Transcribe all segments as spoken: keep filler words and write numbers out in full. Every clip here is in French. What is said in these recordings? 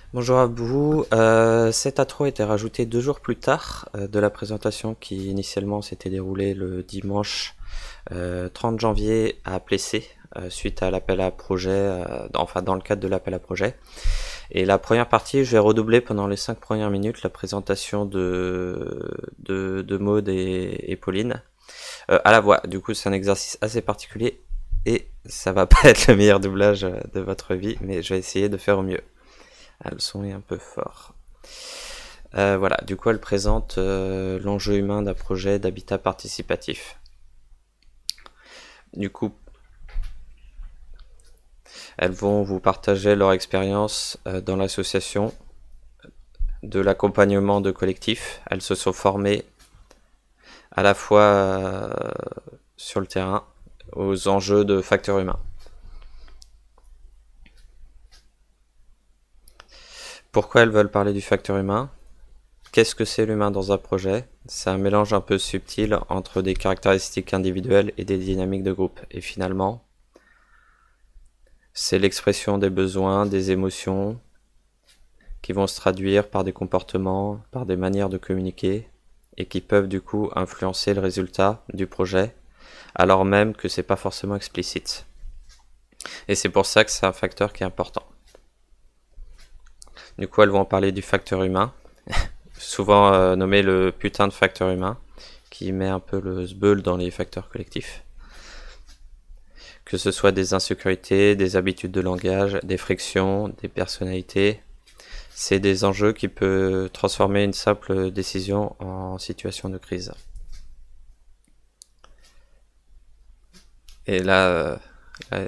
Bonjour à vous. Euh, cette intro a été rajoutée deux jours plus tard euh, de la présentation qui initialement s'était déroulée le dimanche euh, trente janvier à Plessé euh, suite à l'appel à projet, euh, enfin dans le cadre de l'appel à projet. Et la première partie, je vais redoubler pendant les cinq premières minutes la présentation de, de, de Maud et, et Pauline euh, à la voix. Du coup, c'est un exercice assez particulier et ça va pas être le meilleur doublage de votre vie, mais je vais essayer de faire au mieux. Ah, le son est un peu fort. Euh, voilà, du coup, elle présente euh, l'enjeu humain d'un projet d'habitat participatif. Du coup, elles vont vous partager leur expérience euh, dans l'association, de l'accompagnement de collectifs. Elles se sont formées à la fois euh, sur le terrain aux enjeux de facteurs humains. Pourquoi elles veulent parler du facteur humain? Qu'est-ce que c'est l'humain dans un projet? C'est un mélange un peu subtil entre des caractéristiques individuelles et des dynamiques de groupe. Et finalement, c'est l'expression des besoins, des émotions, qui vont se traduire par des comportements, par des manières de communiquer, et qui peuvent du coup influencer le résultat du projet, alors même que c'est pas forcément explicite. Et c'est pour ça que c'est un facteur qui est important. Du coup, elles vont parler du facteur humain, souvent euh, nommé le putain de facteur humain, qui met un peu le sbeul dans les facteurs collectifs. Que ce soit des insécurités, des habitudes de langage, des frictions, des personnalités, c'est des enjeux qui peuvent transformer une simple décision en situation de crise. Et là, euh, là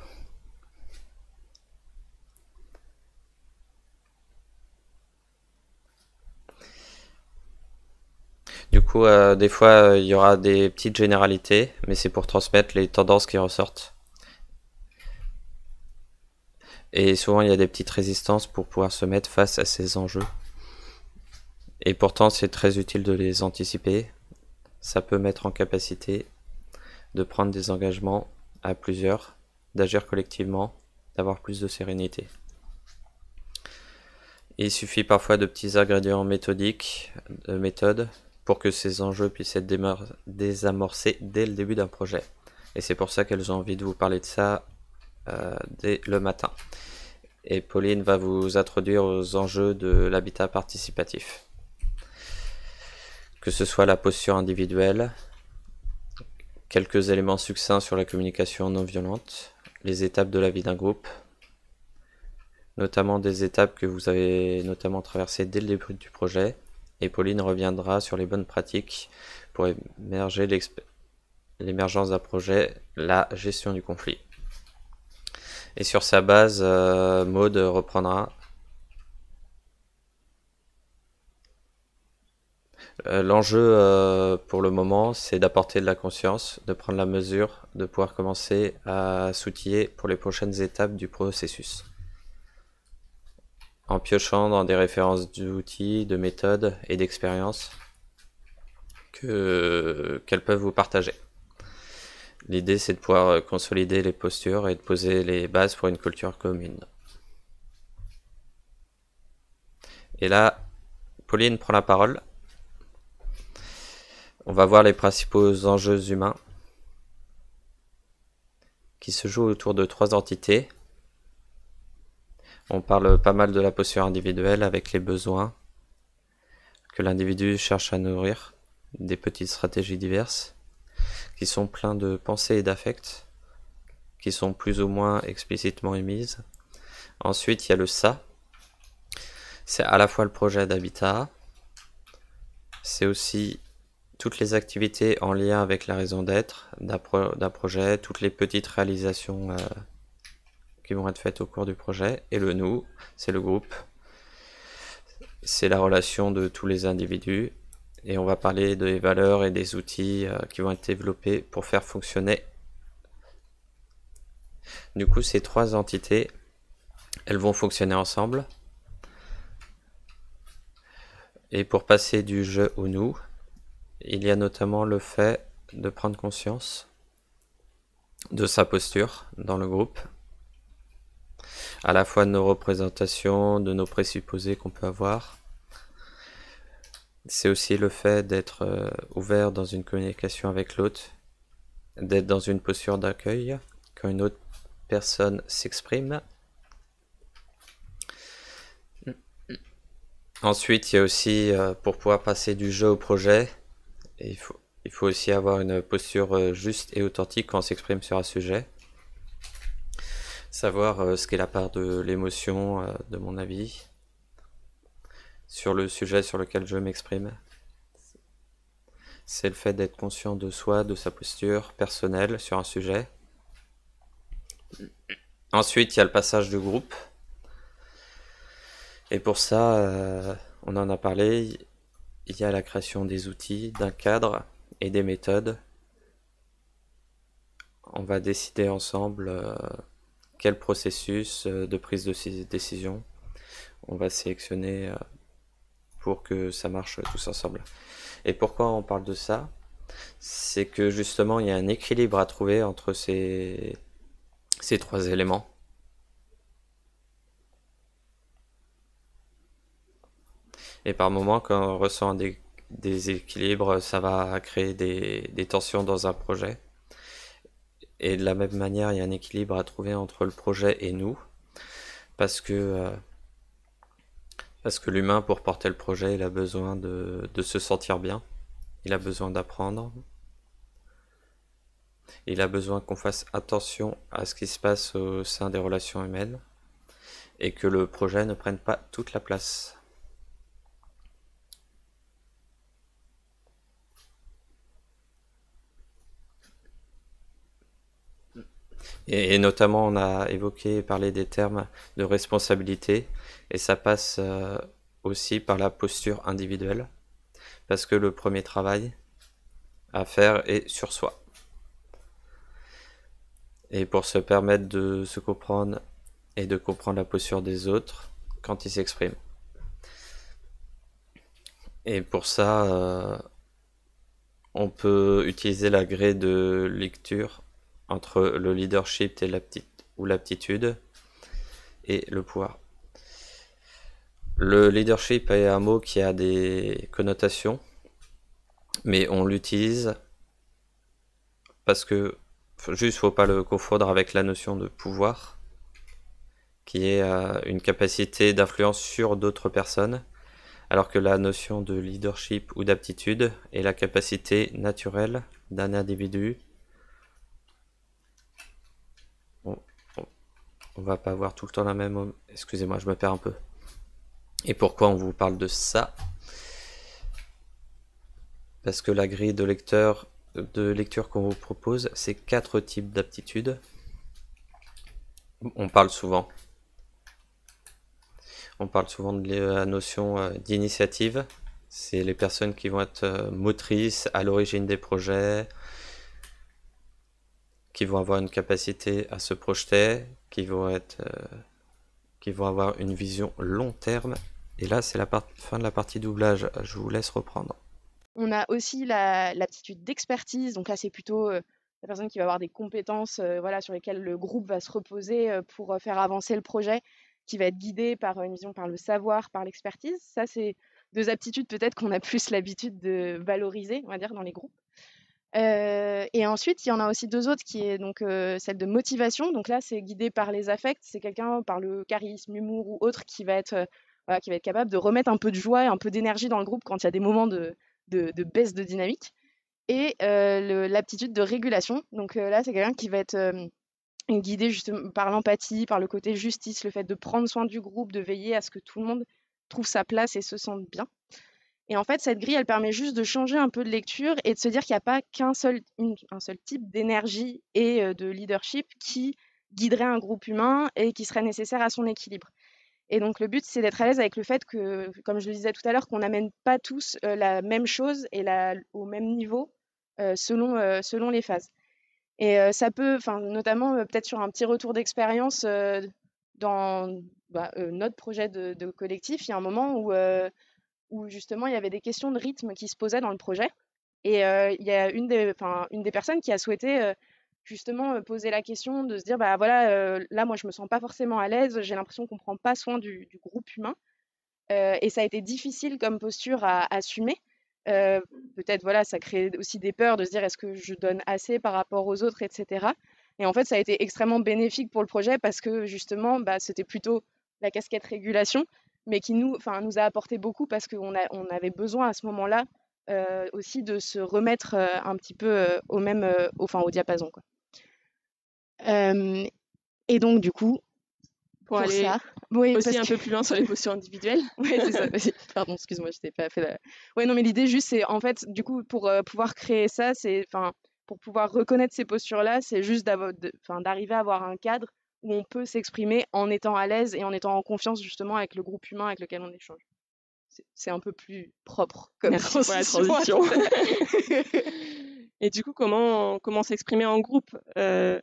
du coup, euh, des fois, il y aura des petites généralités, mais c'est pour transmettre les tendances qui ressortent. Et souvent, il y a des petites résistances pour pouvoir se mettre face à ces enjeux. Et pourtant, c'est très utile de les anticiper. Ça peut mettre en capacité de prendre des engagements à plusieurs, d'agir collectivement, d'avoir plus de sérénité. Et il suffit parfois de petits ingrédients méthodiques, de méthodes, pour que ces enjeux puissent être désamorcés dès le début d'un projet. Et c'est pour ça qu'elles ont envie de vous parler de ça euh, dès le matin. Et Pauline va vous introduire aux enjeux de l'habitat participatif. Que ce soit la posture individuelle, quelques éléments succincts sur la communication non violente, les étapes de la vie d'un groupe, notamment des étapes que vous avez notamment traversées dès le début du projet, et Pauline reviendra sur les bonnes pratiques pour émerger l'émergence d'un projet, la gestion du conflit. Et sur sa base, euh, Maud reprendra. Euh, L'enjeu euh, pour le moment, c'est d'apporter de la conscience, de prendre la mesure, de pouvoir commencer à s'outiller pour les prochaines étapes du processus. En piochant dans des références d'outils, de méthodes et d'expériences que qu'elles peuvent vous partager. L'idée, c'est de pouvoir consolider les postures et de poser les bases pour une culture commune. Et là, Pauline prend la parole. On va voir les principaux enjeux humains qui se jouent autour de trois entités. On parle pas mal de la posture individuelle avec les besoins que l'individu cherche à nourrir, des petites stratégies diverses, qui sont pleins de pensées et d'affects, qui sont plus ou moins explicitement émises. Ensuite, il y a le ça. C'est à la fois le projet d'habitat, c'est aussi toutes les activités en lien avec la raison d'être d'un pro projet, toutes les petites réalisations euh, qui vont être faites au cours du projet. Et le nous, c'est le groupe, c'est la relation de tous les individus. Et on va parler des valeurs et des outils euh, qui vont être développés pour faire fonctionner. Du coup, ces trois entités, elles vont fonctionner ensemble. Et pour passer du je au nous, il y a notamment le fait de prendre conscience de sa posture dans le groupe. à la fois de nos représentations, de nos présupposés qu'on peut avoir. C'est aussi le fait d'être euh, ouvert dans une communication avec l'autre, d'être dans une posture d'accueil quand une autre personne s'exprime. Ensuite, il y a aussi, euh, pour pouvoir passer du jeu au projet, il faut, il faut aussi avoir une posture euh, juste et authentique quand on s'exprime sur un sujet. Savoir euh, ce qu'est la part de l'émotion, euh, de mon avis, sur le sujet sur lequel je m'exprime. C'est le fait d'être conscient de soi, de sa posture personnelle sur un sujet. Ensuite, il y a le passage de groupe. Et pour ça, euh, on en a parlé, il y a la création des outils, d'un cadre et des méthodes. On va décider ensemble euh, quel processus euh, de prise de décision on va sélectionner euh, pour que ça marche tous ensemble. Et pourquoi on parle de ça? C'est que justement, il y a un équilibre à trouver entre ces, ces trois éléments. Et par moments, quand on ressent des déséquilibres, ça va créer des, des tensions dans un projet. Et de la même manière, il y a un équilibre à trouver entre le projet et nous. Parce que, euh, parce que l'humain, pour porter le projet, il a besoin de, de se sentir bien. Il a besoin d'apprendre. Il a besoin qu'on fasse attention à ce qui se passe au sein des relations humaines. Et que le projet ne prenne pas toute la place. Et, et notamment, on a évoqué et parlé des termes de responsabilité, et ça passe euh, aussi par la posture individuelle, parce que le premier travail à faire est sur soi. Et pour se permettre de se comprendre et de comprendre la posture des autres quand ils s'expriment. Et pour ça, euh, on peut utiliser la grille de lecture entre le leadership et l'aptitude, ou l'aptitude et le pouvoir. Le leadership est un mot qui a des connotations, mais on l'utilise parce que juste faut pas le confondre avec la notion de pouvoir, qui est euh, une capacité d'influence sur d'autres personnes, alors que la notion de leadership ou d'aptitude est la capacité naturelle d'un individu. On, on, on va pas avoir tout le temps la même... Excusez-moi, je me perds un peu. Et pourquoi on vous parle de ça? Parce que la grille de lecteur de lecture qu'on vous propose, c'est quatre types d'aptitudes. On parle souvent. On parle souvent de la notion d'initiative. C'est les personnes qui vont être motrices à l'origine des projets, qui vont avoir une capacité à se projeter, qui vont être, euh, qui vont avoir une vision long terme. Et là, c'est la part, fin de la partie doublage. Je vous laisse reprendre. On a aussi la l'aptitude d'expertise, donc là, c'est plutôt, heu, la personne qui va avoir des compétences, heu, voilà, sur lesquelles le groupe va se reposer, heu, pour, heu, faire avancer le projet, qui va être guidé par, heu, une vision par le savoir, par l'expertise. Ça, c'est deux aptitudes peut-être qu'on a plus l'habitude de valoriser, on va dire, dans les groupes. Heu et ensuite, il y en a aussi deux autres qui est donc, heu, celle de motivation. Donc là, c'est guidé par les affects. C'est quelqu'un par le charisme, l'humour ou autre qui va être, heu, voilà, qui va être capable de remettre un peu de joie et un peu d'énergie dans le groupe quand il y a des moments de de de baisse de dynamique et heu, le l'aptitude de régulation. Donc, heu, là, c'est quelqu'un qui va être, hem, guidé justement par l'empathie, par le côté justice, le fait de prendre soin du groupe, de veiller à ce que tout le monde trouve sa place et se sente bien. Et en fait, cette grille, elle permet juste de changer un peu de lecture et de se dire qu'il n'y a pas qu'un seul, une- un seul type d'énergie et euh, de leadership qui guiderait un groupe humain et qui serait nécessaire à son équilibre. Et donc, le but, c'est d'être à l'aise avec le fait que, comme je le disais tout à l'heure, qu'on n'amène pas tous euh, la même chose et la, au même niveau euh, selon, euh, selon les phases. Et euh, ça peut, enfin, notamment euh, peut-être sur un petit retour d'expérience euh, dans bah, euh, notre projet de, de collectif, il y a un moment où euh, où justement il y avait des questions de rythme qui se posaient dans le projet. Et euh, il y a une des, enfin, une des personnes qui a souhaité euh, justement euh, poser la question de se dire, bah voilà, euh, là moi je me sens pas forcément à l'aise, j'ai l'impression qu'on prend pas soin du, du groupe humain. Euh, et ça a été difficile comme posture à, à assumer. Euh, Peut-être voilà, ça crée aussi des peurs de se dire est-ce que je donne assez par rapport aux autres, et cetera. Et en fait, ça a été extrêmement bénéfique pour le projet parce que justement, bah, c'était plutôt la casquette régulation, mais qui nous, enfin, nous a apporté beaucoup parce qu'on a, on avait besoin à ce moment-là euh, aussi de se remettre euh, un petit peu euh, au même, euh, au, enfin, au diapason, quoi. Euh, et donc, du coup, Pour pour aller ça, oui, aussi parce un que peu plus loin sur les postures individuelles. ouais, c'est ça. Pardon, excuse-moi, je t'ai pas fait la... Ouais, non, mais l'idée juste, c'est en fait, du coup, pour euh, pouvoir créer ça, c'est, enfin, pour pouvoir reconnaître ces postures-là, c'est juste d'avoir, de- enfin, d'arriver à avoir un cadre où on peut s'exprimer en étant à l'aise et en étant en confiance justement avec le groupe humain avec lequel on échange. C'est c'est un peu plus propre comme Merci pour la transition. transition. Et du coup, comment, comment s'exprimer en groupe? Euh,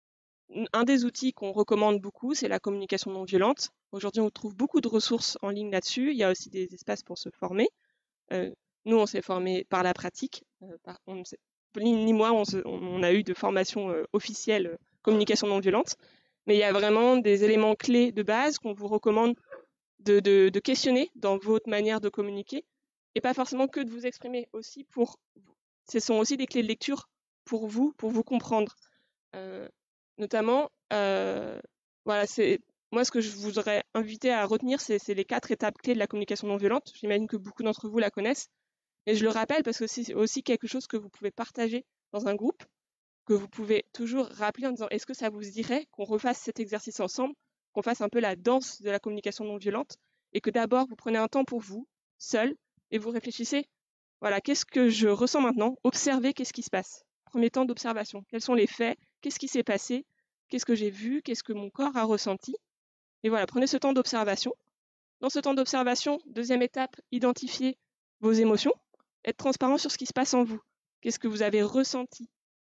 Un des outils qu'on recommande beaucoup, c'est la communication non violente. Aujourd'hui, on trouve beaucoup de ressources en ligne là-dessus. Il y a aussi des espaces pour se former. Euh, nous, on s'est formé par la pratique. Euh, par, on ne sait- ni, ni moi, on, se, on, on a eu de formation euh, officielle euh, communication non violente. Mais il y a vraiment des éléments clés de base qu'on vous recommande de, de, de questionner dans votre manière de communiquer. Et pas forcément que de vous exprimer aussi pour... Ce sont aussi des clés de lecture pour vous, pour vous comprendre. Euh, notamment, euh, voilà, c'est moi ce que je vous aurais invité à retenir, c'est les quatre étapes clés de la communication non violente. J'imagine que beaucoup d'entre vous la connaissent, et je le rappelle parce que c'est aussi quelque chose que vous pouvez partager dans un groupe, que vous pouvez toujours rappeler en disant est-ce que ça vous dirait qu'on refasse cet exercice ensemble, qu'on fasse un peu la danse de la communication non violente, et que d'abord vous prenez un temps pour vous, seul, et vous réfléchissez, voilà, qu'est-ce que je ressens maintenant? Observez qu'est-ce qui se passe. Premier temps d'observation. Quels sont les faits? Qu'est-ce qui s'est passé? Qu'est-ce que j'ai vu? Qu'est-ce que mon corps a ressenti? Et voilà, prenez ce temps d'observation. Dans ce temps d'observation, deuxième étape, identifiez vos émotions. Être transparent sur ce qui se passe en vous. Qu'est-ce que vous avez ressenti?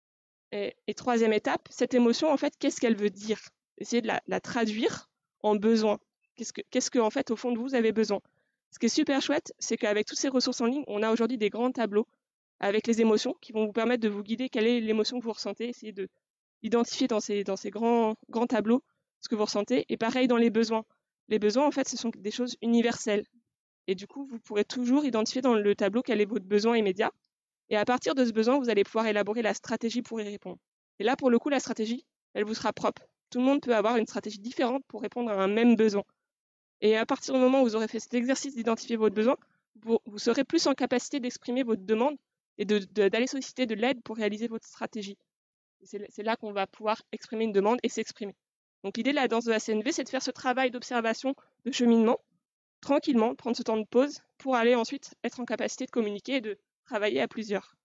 Et, et troisième étape, cette émotion, en fait, qu'est-ce qu'elle veut dire? Essayez de la, la traduire en besoin. Qu'est-ce que, qu'est-ce que, en fait, au fond de vous, vous avez besoin? Ce qui est super chouette, c'est qu'avec toutes ces ressources en ligne, on a aujourd'hui des grands tableaux avec les émotions qui vont vous permettre de vous guider quelle est l'émotion que vous ressentez, essayer de d'identifier dans ces, dans ces grands, grands tableaux ce que vous ressentez. Et pareil dans les besoins. Les besoins, en fait, ce sont des choses universelles. Et du coup, vous pourrez toujours identifier dans le tableau quel est votre besoin immédiat. Et à partir de ce besoin, vous allez pouvoir élaborer la stratégie pour y répondre. Et là, pour le coup, la stratégie, elle vous sera propre. Tout le monde peut avoir une stratégie différente pour répondre à un même besoin. Et à partir du moment où vous aurez fait cet exercice d'identifier votre besoin, vous, vous serez plus en capacité d'exprimer votre demande et d'aller de, de, solliciter de l'aide pour réaliser votre stratégie. C'est là qu'on va pouvoir exprimer une demande et s'exprimer. Donc l'idée de la danse de la C N V, c'est de faire ce travail d'observation, de cheminement, tranquillement, prendre ce temps de pause pour aller ensuite être en capacité de communiquer et de travailler à plusieurs.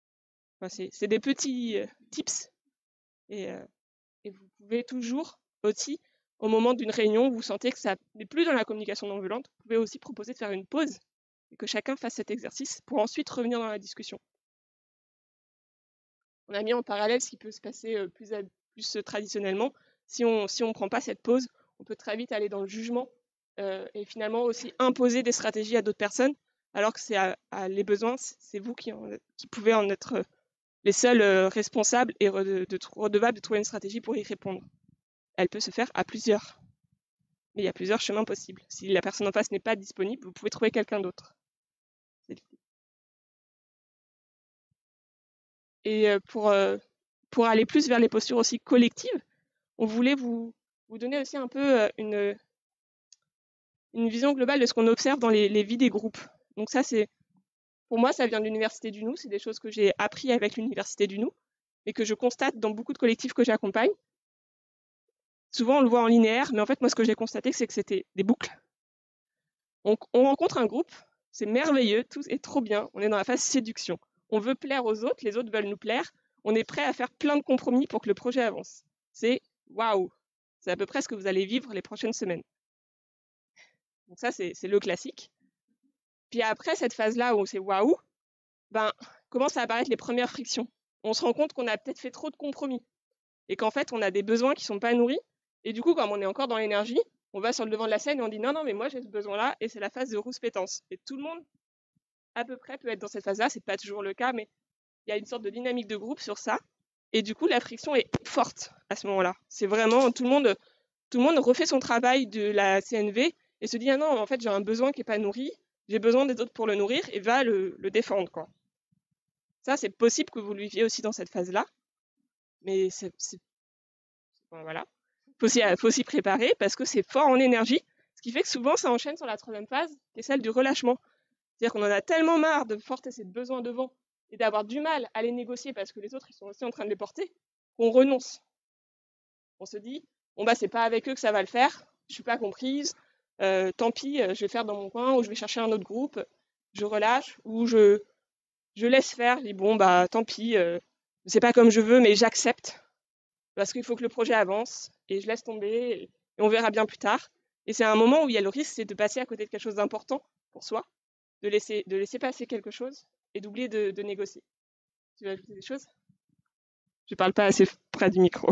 Enfin, c'est des petits euh, tips. Et, euh, et vous pouvez toujours aussi, au moment d'une réunion où vous sentez que ça n'est plus dans la communication non violente, vous pouvez aussi proposer de faire une pause et que chacun fasse cet exercice pour ensuite revenir dans la discussion. On a mis en parallèle ce qui peut se passer euh, plus, à, plus euh, traditionnellement. Si on ne si on prend pas cette pause, on peut très vite aller dans le jugement euh, et finalement aussi imposer des stratégies à d'autres personnes, alors que c'est à, à les besoins, c'est vous qui, en, qui pouvez en être euh, les seuls euh, responsables et re, de, de, redevables de trouver une stratégie pour y répondre. Elle peut se faire à plusieurs. Mais il y a plusieurs chemins possibles. Si la personne en face n'est pas disponible, vous pouvez trouver quelqu'un d'autre. Et euh, pour, euh, pour aller plus vers les postures aussi collectives, on voulait vous, vous donner aussi un peu euh, une, une vision globale de ce qu'on observe dans les, les vies des groupes. Donc ça, c'est, pour moi, ça vient de l'Université du Nou. C'est des choses que j'ai appris avec l'Université du Nou et que je constate dans beaucoup de collectifs que j'accompagne. Souvent, on le voit en linéaire, mais en fait, moi, ce que j'ai constaté, c'est que c'était des boucles. On, on rencontre un groupe, c'est merveilleux, tout est trop bien, on est dans la phase séduction. On veut plaire aux autres, les autres veulent nous plaire, on est prêt à faire plein de compromis pour que le projet avance. C'est waouh, c'est à peu près ce que vous allez vivre les prochaines semaines. Donc ça, c'est le classique. Puis après cette phase-là où c'est waouh, ben, commencent à apparaître les premières frictions. On se rend compte qu'on a peut-être fait trop de compromis et qu'en fait, on a des besoins qui ne sont pas nourris. Et du coup, comme on est encore dans l'énergie, on va sur le devant de la scène et on dit non, non, mais moi j'ai ce besoin-là, et c'est la phase de rouspétance. Et tout le monde, à peu près, peut être dans cette phase-là, c'est pas toujours le cas, mais il y a une sorte de dynamique de groupe sur ça. Et du coup, la friction est forte à ce moment-là. C'est vraiment tout le monde, tout le monde refait son travail de la C N V et se dit ah non, en fait j'ai un besoin qui n'est pas nourri, j'ai besoin des autres pour le nourrir et va le, le défendre quoi. Ça c'est possible que vous le viviez aussi dans cette phase-là, mais c'est, c'est... Bon, voilà, faut s'y, faut s'y préparer parce que c'est fort en énergie, ce qui fait que souvent ça enchaîne sur la troisième phase qui est celle du relâchement. C'est-à-dire qu'on en a tellement marre de porter ces besoins devant et d'avoir du mal à les négocier parce que les autres ils sont aussi en train de les porter, qu'on renonce. On se dit, bon bah c'est pas avec eux que ça va le faire, je suis pas comprise, euh, tant pis, je vais faire dans mon coin ou je vais chercher un autre groupe, je relâche ou je, je laisse faire, je dis bon bah tant pis, euh, c'est pas comme je veux mais j'accepte parce qu'il faut que le projet avance et je laisse tomber et, et on verra bien plus tard. Et c'est un moment où il y a le risque, c'est de passer à côté de quelque chose d'important pour soi, de laisser, de laisser passer quelque chose et d'oublier de, de négocier. Tu veux ajouter des choses? Je parle pas assez près du micro.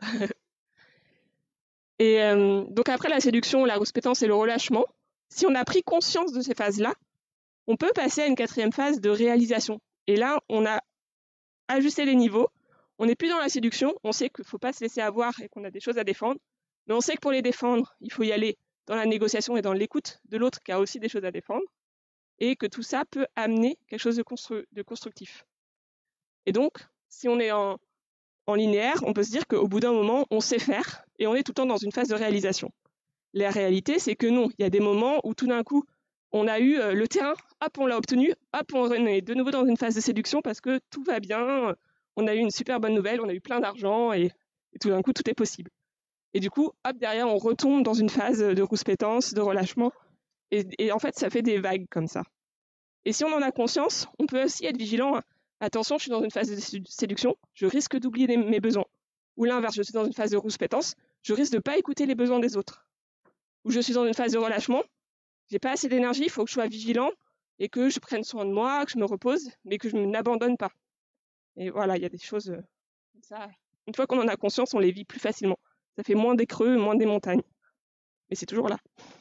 Et euh, donc après la séduction, la rouspétance et le relâchement, si on a pris conscience de ces phases-là, on peut passer à une quatrième phase de réalisation. Et là, on a ajusté les niveaux, on n'est plus dans la séduction, on sait qu'il ne faut pas se laisser avoir et qu'on a des choses à défendre, mais on sait que pour les défendre, il faut y aller dans la négociation et dans l'écoute de l'autre qui a aussi des choses à défendre, et que tout ça peut amener quelque chose de, constru- de constructif. Et donc, si on est en, en linéaire, on peut se dire qu'au bout d'un moment, on sait faire et on est tout le temps dans une phase de réalisation. La réalité, c'est que non, il y a des moments où tout d'un coup, on a eu euh, le terrain, hop, on l'a obtenu, hop, on est de nouveau dans une phase de séduction parce que tout va bien, on a eu une super bonne nouvelle, on a eu plein d'argent et, et tout d'un coup, tout est possible. Et du coup, hop, derrière, on retombe dans une phase de rouspétance, de relâchement. Et, et en fait, ça fait des vagues comme ça. Et si on en a conscience, on peut aussi être vigilant. Attention, je suis dans une phase de séduction, je risque d'oublier mes besoins. Ou l'inverse, je suis dans une phase de rouspétance, je risque de ne pas écouter les besoins des autres. Ou je suis dans une phase de relâchement, j'ai pas assez d'énergie, il faut que je sois vigilant et que je prenne soin de moi, que je me repose, mais que je ne n'abandonne pas. Et voilà, il y a des choses comme ça. Une fois qu'on en a conscience, on les vit plus facilement. Ça fait moins des creux, moins des montagnes. Mais c'est toujours là.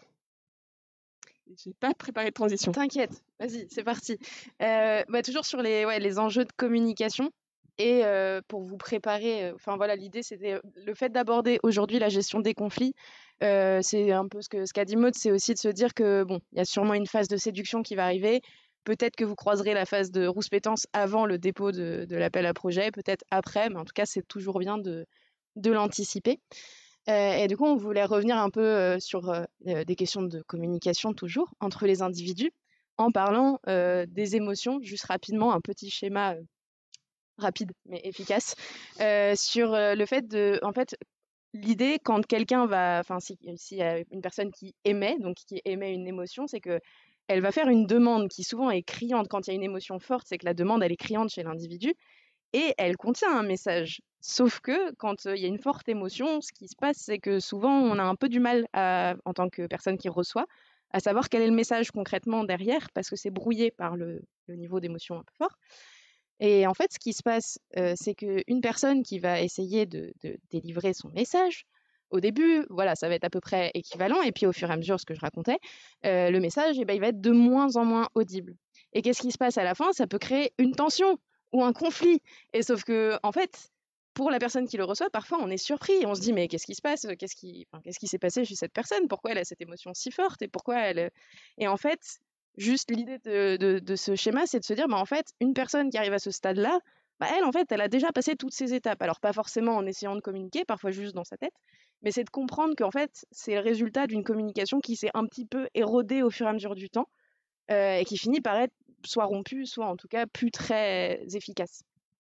Je n'ai pas préparé de transition. T'inquiète, vas-y, c'est parti. Euh, bah, toujours sur les, ouais, les enjeux de communication. Et euh, pour vous préparer, enfin voilà, l'idée c'était le fait d'aborder aujourd'hui la gestion des conflits. Euh, c'est un peu ce que ce qu'a dit Maud, c'est aussi de se dire que bon, il y a sûrement une phase de séduction qui va arriver. Peut-être que vous croiserez la phase de rouspétance avant le dépôt de, de l'appel à projet, peut-être après, mais en tout cas c'est toujours bien de, de l'anticiper. Euh, et du coup, on voulait revenir un peu euh, sur euh, des questions de communication toujours entre les individus, en parlant euh, des émotions, juste rapidement, un petit schéma euh, rapide mais efficace, euh, sur euh, le fait de, en fait, l'idée quand quelqu'un va, enfin, si, s'il y a une personne qui émet, donc qui émet une émotion, c'est que elle va faire une demande qui souvent est criante. Quand il y a une émotion forte, c'est que la demande, elle est criante chez l'individu et elle contient un message. Sauf que quand il y a une forte émotion, ce qui se passe, c'est que souvent, on a un peu du mal, à, en tant que personne qui reçoit, à savoir quel est le message concrètement derrière, parce que c'est brouillé par le, le niveau d'émotion un peu fort. Et en fait, ce qui se passe, euh, c'est qu'une personne qui va essayer de, de délivrer son message, au début, voilà, ça va être à peu près équivalent, et puis au fur et à mesure, ce que je racontais, euh, le message, eh ben, il va être de moins en moins audible. Et qu'est-ce qui se passe à la fin? Ça peut créer une tension ou un conflit. Et sauf que, en fait, pour la personne qui le reçoit, parfois on est surpris, on se dit mais qu'est-ce qui se passe? Qu'est-ce qui, enfin, qu'est-ce qui s'est passé chez cette personne? Pourquoi elle a cette émotion si forte? Et pourquoi elle... Et en fait, juste l'idée de, de, de ce schéma, c'est de se dire, bah, en fait, une personne qui arrive à ce stade-là, bah, elle, en fait, elle a déjà passé toutes ces étapes. Alors, pas forcément en essayant de communiquer, parfois juste dans sa tête, mais c'est de comprendre qu'en fait, c'est le résultat d'une communication qui s'est un petit peu érodée au fur et à mesure du temps euh, et qui finit par être soit rompue, soit en tout cas plus très efficace.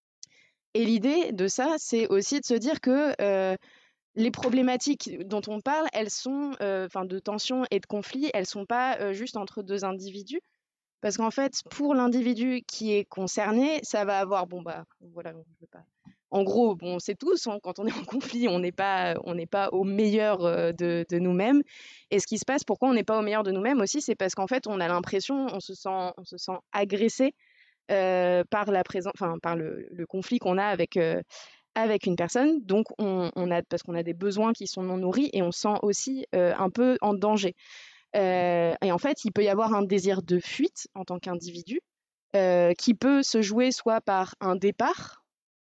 Et l'idée de ça, c'est aussi de se dire que euh, les problématiques dont on parle, elles sont, euh, enfin, de tension et de conflit, elles sont pas euh, juste entre deux individus, parce qu'en fait, pour l'individu qui est concerné, ça va avoir, bon bah, voilà, je veux pas. En gros, bon, on sait tous, hein, quand on est en conflit, on n'est pas, on n'est pas au meilleur euh, de, de nous-mêmes. Et ce qui se passe, pourquoi on n'est pas au meilleur de nous-mêmes aussi, c'est parce qu'en fait, on a l'impression, on se sent, on se sent agressé euh, par la présence, enfin, par le, le conflit qu'on a avec. Euh, avec une personne, donc on, on a, parce qu'on a des besoins qui sont non nourris et on se sent aussi euh, un peu en danger. Euh, et en fait, il peut y avoir un désir de fuite en tant qu'individu euh, qui peut se jouer soit par un départ,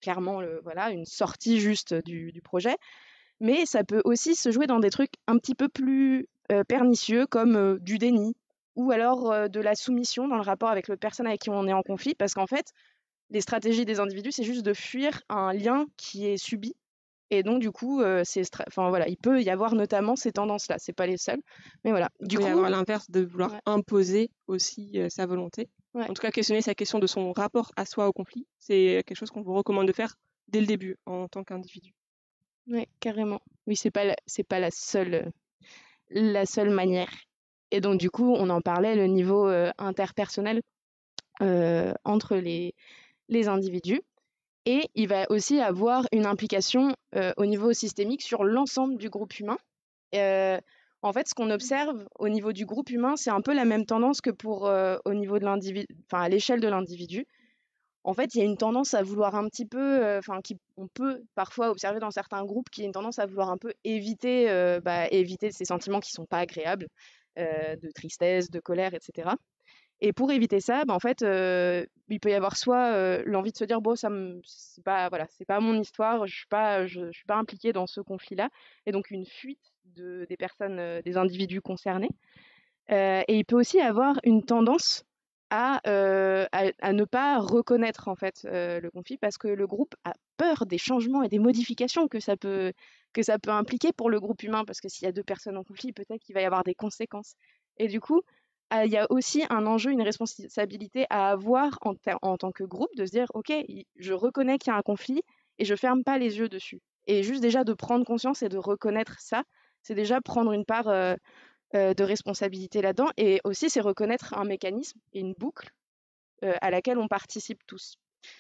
clairement le, voilà, une sortie juste du, du projet. Mais ça peut aussi se jouer dans des trucs un petit peu plus euh, pernicieux, comme euh, du déni, ou alors euh, de la soumission dans le rapport avec l'autre personne avec qui on est en conflit, parce qu'en fait, les stratégies des individus, c'est juste de fuir un lien qui est subi. Et donc, du coup, euh, c'est stra- enfin, voilà, il peut y avoir notamment ces tendances-là. C'est pas les seules, mais voilà. Il Du peut y coup, avoir l'inverse de vouloir ouais. imposer aussi euh, sa volonté. Ouais. En tout cas, questionner sa question de son rapport à soi au conflit, c'est quelque chose qu'on vous recommande de faire dès le début en tant qu'individu. Oui, carrément. Oui, c'est pas la, c'est pas la seule, la seule manière. Et donc, du coup, on en parlait, le niveau euh, interpersonnel euh, entre les, les individus. Et il va aussi avoir une implication euh, au niveau systémique sur l'ensemble du groupe humain. Euh, en fait, ce qu'on observe au niveau du groupe humain, c'est un peu la même tendance que pour euh, au niveau de l'individu, enfin à l'échelle de l'individu. En fait, il y a une tendance à vouloir un petit peu, enfin, euh, qu'on peut parfois observer dans certains groupes, qui est une tendance à vouloir un peu éviter, euh, bah, éviter ces sentiments qui sont pas agréables, euh, de tristesse, de colère, et cetera. Et pour éviter ça, bah, en fait, euh, il peut y avoir soit euh, l'envie de se dire bon, ça me, c'est pas, voilà, c'est pas mon histoire, je suis pas, je, je suis pas impliquée dans ce conflit-là, et donc une fuite de, des personnes, euh, des individus concernés. Euh, et il peut aussi avoir une tendance à, euh, à, à ne pas reconnaître en fait euh, le conflit parce que le groupe a peur des changements et des modifications que ça peut que ça peut impliquer pour le groupe humain parce que s'il y a deux personnes en conflit, peut-être qu'il va y avoir des conséquences. Et du coup, euh, il y a aussi un enjeu, une responsabilité à avoir en, en tant que groupe de se dire ok, je reconnais qu'il y a un conflit et je ferme pas les yeux dessus. Et juste déjà de prendre conscience et de reconnaître ça, c'est déjà prendre une part euh, euh, de responsabilité là-dedans. Et aussi, c'est reconnaître un mécanisme et une boucle euh, à laquelle on participe tous.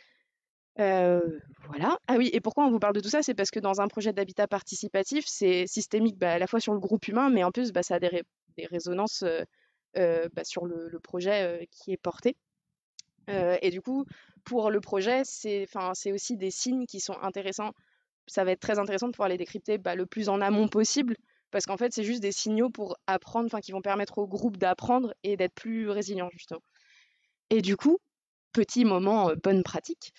Euh, voilà. Ah oui, et pourquoi on vous parle de tout ça? C'est parce que dans un projet d'habitat participatif, c'est systémique bah, à la fois sur le groupe humain, mais en plus, bah, ça a des, ré des résonances euh, euh, bah, sur le, le projet euh, qui est porté. Euh, et du coup, pour le projet, c'est aussi des signes qui sont intéressants. Ça va être très intéressant de pouvoir les décrypter bah, le plus en amont possible, parce qu'en fait, c'est juste des signaux pour apprendre, enfin, qui vont permettre au groupe d'apprendre et d'être plus résilient, justement. Et du coup, petit moment euh, bonne pratique.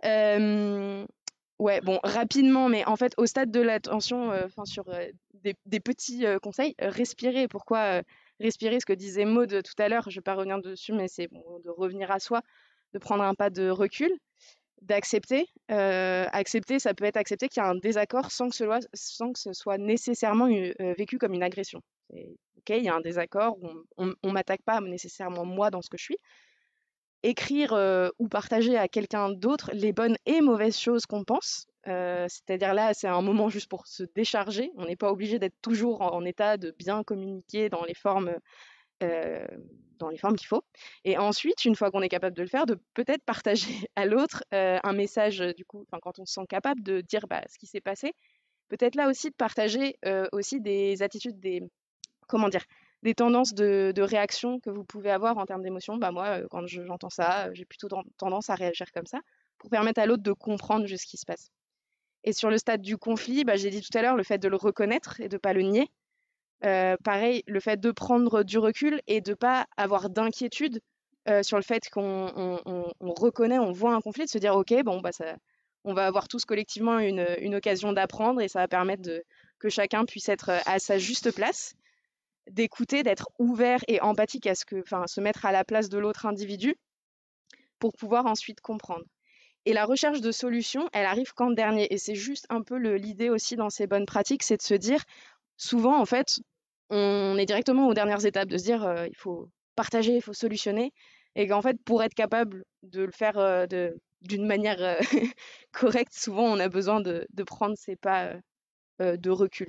Euh, ouais, bon, rapidement, mais en fait, au stade de l'attention, enfin, euh, sur euh, des, des, petits euh, conseils, euh, respirer. Pourquoi euh, respirer? Ce que disait Maud tout à l'heure, je ne vais pas revenir dessus, mais c'est bon, de revenir à soi, de prendre un pas de recul, d'accepter. Euh, accepter, ça peut être accepter qu'il y a un désaccord sans que ce soit, sans que ce soit nécessairement euh, vécu comme une agression. Ok, il y a un désaccord, on ne m'attaque pas nécessairement moi dans ce que je suis. Écrire euh, ou partager à quelqu'un d'autre les bonnes et mauvaises choses qu'on pense. Euh, C'est-à-dire là, c'est un moment juste pour se décharger. On n'est pas obligé d'être toujours en, en état de bien communiquer dans les formes euh, dans les formes qu'il faut. Et ensuite, une fois qu'on est capable de le faire, de peut-être partager à l'autre euh, un message, du coup, quand on se sent capable de dire bah, ce qui s'est passé, peut-être là aussi de partager euh, aussi des attitudes, des, comment dire, des tendances de, de réaction que vous pouvez avoir en termes d'émotion. Bah, moi, euh, quand j'entends ça, j'ai plutôt tendance à réagir comme ça, pour permettre à l'autre de comprendre juste ce qui se passe. Et sur le stade du conflit, bah, j'ai dit tout à l'heure, le fait de le reconnaître et de ne pas le nier, euh, pareil, le fait de prendre du recul et de ne pas avoir d'inquiétude euh, sur le fait qu'on on, on, on reconnaît, on voit un conflit, de se dire ok, bon, bah, ça, on va avoir tous collectivement une, une occasion d'apprendre et ça va permettre de, que chacun puisse être à sa juste place, d'écouter, d'être ouvert et empathique à ce que, enfin, se mettre à la place de l'autre individu pour pouvoir ensuite comprendre. Et la recherche de solutions, elle arrive qu'en dernier. Et c'est juste un peu l'idée aussi dans ces bonnes pratiques, c'est de se dire, souvent, en fait, on est directement aux dernières étapes, de se dire euh, il faut partager, il faut solutionner, et qu'en fait, pour être capable de le faire euh, d'une manière euh, correcte, souvent, on a besoin de, de prendre ces pas euh, de recul.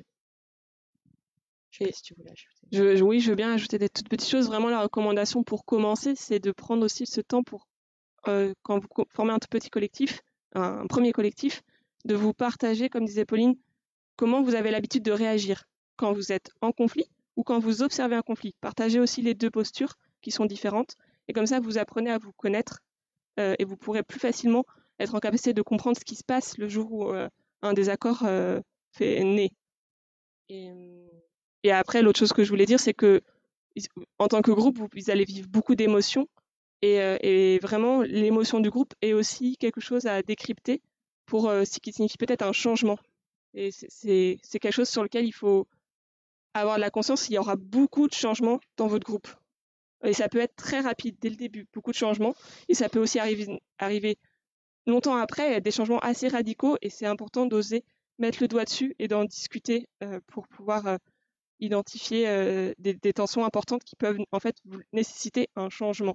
Je sais pas si tu voulais ajouter. Je, oui, je veux bien ajouter des toutes petites choses. Vraiment, la recommandation pour commencer, c'est de prendre aussi ce temps pour, euh, quand vous formez un tout petit collectif, un, un premier collectif, de vous partager, comme disait Pauline, comment vous avez l'habitude de réagir quand vous êtes en conflit ou quand vous observez un conflit. Partagez aussi les deux postures qui sont différentes. Et comme ça, vous apprenez à vous connaître euh, et vous pourrez plus facilement être en capacité de comprendre ce qui se passe le jour où euh, un désaccord euh, fait naît. Et, et après, l'autre chose que je voulais dire, c'est que en tant que groupe, vous, vous allez vivre beaucoup d'émotions. Et, euh, et vraiment, l'émotion du groupe est aussi quelque chose à décrypter pour euh, ce qui signifie peut-être un changement. Et c'est quelque chose sur lequel il faut avoir de la conscience. Il y aura beaucoup de changements dans votre groupe. Et ça peut être très rapide dès le début, beaucoup de changements. Et ça peut aussi arriver, arriver longtemps après, des changements assez radicaux. Et c'est important d'oser mettre le doigt dessus et d'en discuter euh, pour pouvoir euh, identifier euh, des, des tensions importantes qui peuvent en fait vous nécessiter un changement.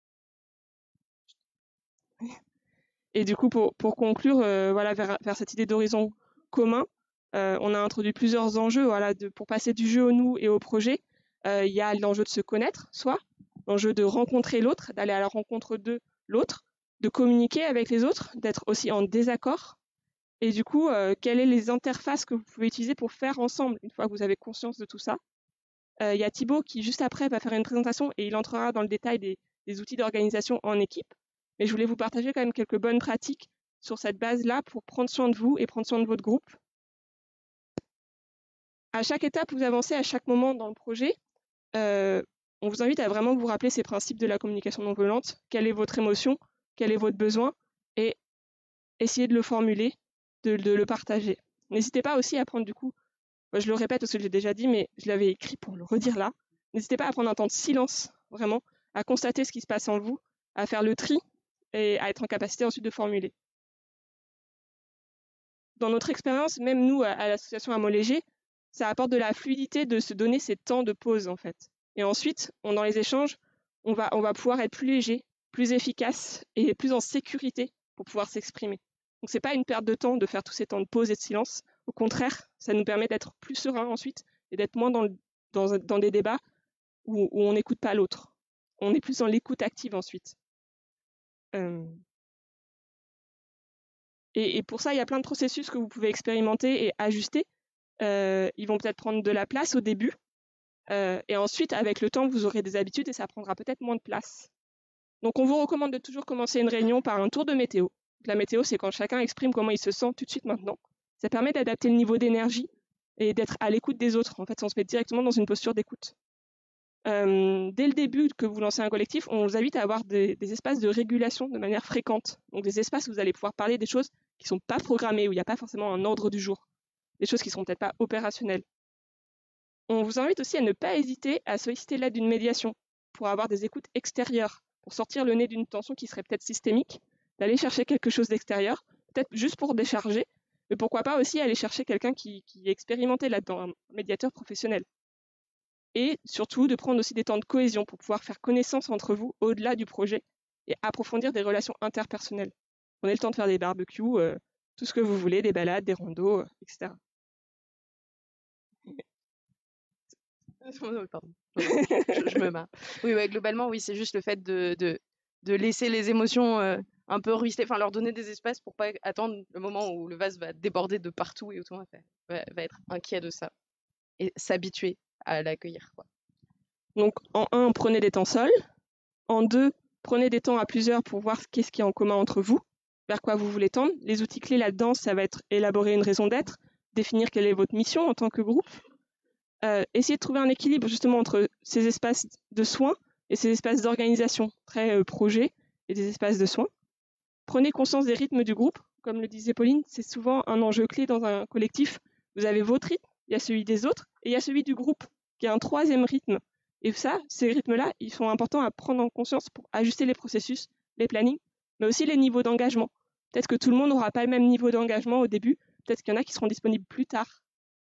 Et du coup, pour, pour conclure, euh, voilà, vers, vers cette idée d'horizon commun, euh, on a introduit plusieurs enjeux, voilà, de, pour passer du jeu au nous et au projet. Euh, il y a l'enjeu de se connaître, soit l'enjeu de rencontrer l'autre, d'aller à la rencontre de l'autre, de communiquer avec les autres, d'être aussi en désaccord. Et du coup, euh, quelles sont les interfaces que vous pouvez utiliser pour faire ensemble, une fois que vous avez conscience de tout ça. Euh, il y a Thibaut qui, juste après, va faire une présentation et il entrera dans le détail des, des outils d'organisation en équipe. Mais je voulais vous partager quand même quelques bonnes pratiques sur cette base-là pour prendre soin de vous et prendre soin de votre groupe. À chaque étape, vous avancez à chaque moment dans le projet. Euh, on vous invite à vraiment vous rappeler ces principes de la communication non violente. Quelle est votre émotion? Quel est votre besoin? Et essayez de le formuler, de, de le partager. N'hésitez pas aussi à prendre du coup, je le répète parce que je l'ai déjà dit, mais je l'avais écrit pour le redire là. N'hésitez pas à prendre un temps de silence, vraiment, à constater ce qui se passe en vous, à faire le tri et à être en capacité ensuite de formuler. Dans notre expérience, même nous, à, à l'association Hameau Léger, ça apporte de la fluidité de se donner ces temps de pause, en fait. Et ensuite, on, dans les échanges, on va, on va pouvoir être plus léger, plus efficace et plus en sécurité pour pouvoir s'exprimer. Donc, ce n'est pas une perte de temps de faire tous ces temps de pause et de silence. Au contraire, ça nous permet d'être plus serein ensuite et d'être moins dans, le, dans, dans des débats où, où on n'écoute pas l'autre. On est plus dans l'écoute active ensuite. Euh... Et, et pour ça, il y a plein de processus que vous pouvez expérimenter et ajuster. Euh, ils vont peut-être prendre de la place au début. Euh, et ensuite, avec le temps, vous aurez des habitudes et ça prendra peut-être moins de place. Donc, on vous recommande de toujours commencer une réunion par un tour de météo. La météo, c'est quand chacun exprime comment il se sent tout de suite maintenant. Ça permet d'adapter le niveau d'énergie et d'être à l'écoute des autres. En fait, on se met directement dans une posture d'écoute. Euh, dès le début que vous lancez un collectif, on vous invite à avoir des, des espaces de régulation de manière fréquente. Donc, des espaces où vous allez pouvoir parler des choses qui ne sont pas programmées, où il n'y a pas forcément un ordre du jour. Des choses qui ne sont peut-être pas opérationnelles. On vous invite aussi à ne pas hésiter à solliciter l'aide d'une médiation pour avoir des écoutes extérieures, pour sortir le nez d'une tension qui serait peut-être systémique, d'aller chercher quelque chose d'extérieur, peut-être juste pour décharger, mais pourquoi pas aussi aller chercher quelqu'un qui, qui est expérimenté là-dedans, un médiateur professionnel. Et surtout de prendre aussi des temps de cohésion pour pouvoir faire connaissance entre vous au-delà du projet et approfondir des relations interpersonnelles. Prenez le temps de faire des barbecues, euh, tout ce que vous voulez, des balades, des randos, euh, et cetera. Pardon. je, je me marre. Oui, ouais, globalement, oui, c'est juste le fait de, de, de laisser les émotions euh, un peu ruisseler, enfin leur donner des espaces pour pas attendre le moment où le vase va déborder de partout et où tout le monde va, va être inquiet de ça et s'habituer à l'accueillir. Donc, en un, prenez des temps seuls. En deux, prenez des temps à plusieurs pour voir qu'est-ce qu'il y a en commun entre vous, vers quoi vous voulez tendre. Les outils clés là-dedans, ça va être élaborer une raison d'être, définir quelle est votre mission en tant que groupe. Euh, essayez de trouver un équilibre justement entre ces espaces de soins et ces espaces d'organisation très euh, projet et des espaces de soins. Prenez conscience des rythmes du groupe. Comme le disait Pauline, c'est souvent un enjeu clé dans un collectif. Vous avez votre rythme, il y a celui des autres et il y a celui du groupe qui est un troisième rythme. Et ça, ces rythmes-là, ils sont importants à prendre en conscience pour ajuster les processus, les plannings, mais aussi les niveaux d'engagement. Peut-être que tout le monde n'aura pas le même niveau d'engagement au début, peut-être qu'il y en a qui seront disponibles plus tard.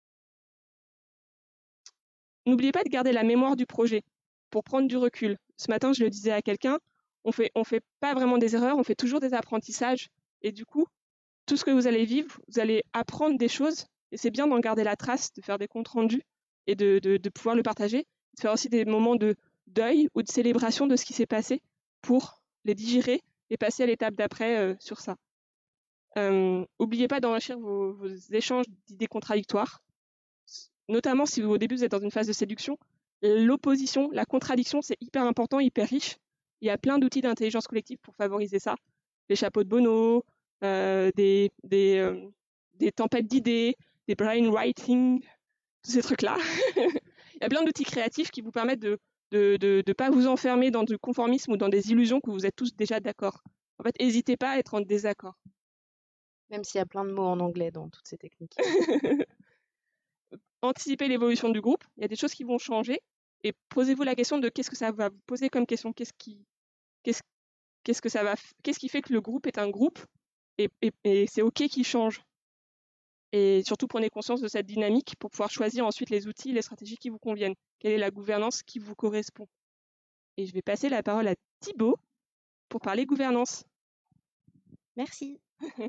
N'oubliez pas de garder la mémoire du projet pour prendre du recul. Ce matin, je le disais à quelqu'un, on fait, on fait pas vraiment des erreurs, on fait toujours des apprentissages. Et du coup, tout ce que vous allez vivre, vous allez apprendre des choses. Et c'est bien d'en garder la trace, de faire des comptes rendus et de, de, de pouvoir le partager. De faire aussi des moments de deuil ou de célébration de ce qui s'est passé pour les digérer et passer à l'étape d'après euh, sur ça. Euh, n'oubliez pas d'enrichir vos, vos échanges d'idées contradictoires. Notamment si vous, au début vous êtes dans une phase de séduction, l'opposition, la contradiction, c'est hyper important, hyper riche. Il y a plein d'outils d'intelligence collective pour favoriser ça. Les chapeaux de Bono, euh, des, des, euh, des tempêtes d'idées, des brainwriting, tous ces trucs-là. Il y a plein d'outils créatifs qui vous permettent de ne de, de pas vous enfermer dans du conformisme ou dans des illusions que vous êtes tous déjà d'accord. En fait, n'hésitez pas à être en désaccord. Même s'il y a plein de mots en anglais dans toutes ces techniques. Anticiper l'évolution du groupe, il y a des choses qui vont changer, et posez-vous la question de qu'est-ce que ça va vous poser comme question, qu'est-ce qui, qu'est-ce, qu'est-ce que ça va, qu'est-ce qui fait que le groupe est un groupe, et, et, et c'est ok qu'il change. Et surtout prenez conscience de cette dynamique pour pouvoir choisir ensuite les outils, les stratégies qui vous conviennent. Quelle est la gouvernance qui vous correspond? Et je vais passer la parole à Thibaut pour parler gouvernance. Merci.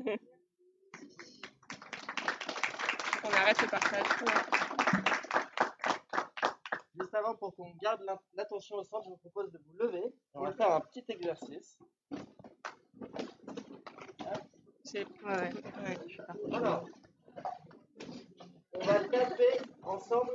On arrête le partage. Juste avant, pour qu'on garde l'attention au centre, je vous propose de vous lever. On va faire un petit exercice. C'est... Ouais, ouais. Ouais, je suis partie. Alors, on va taper ensemble.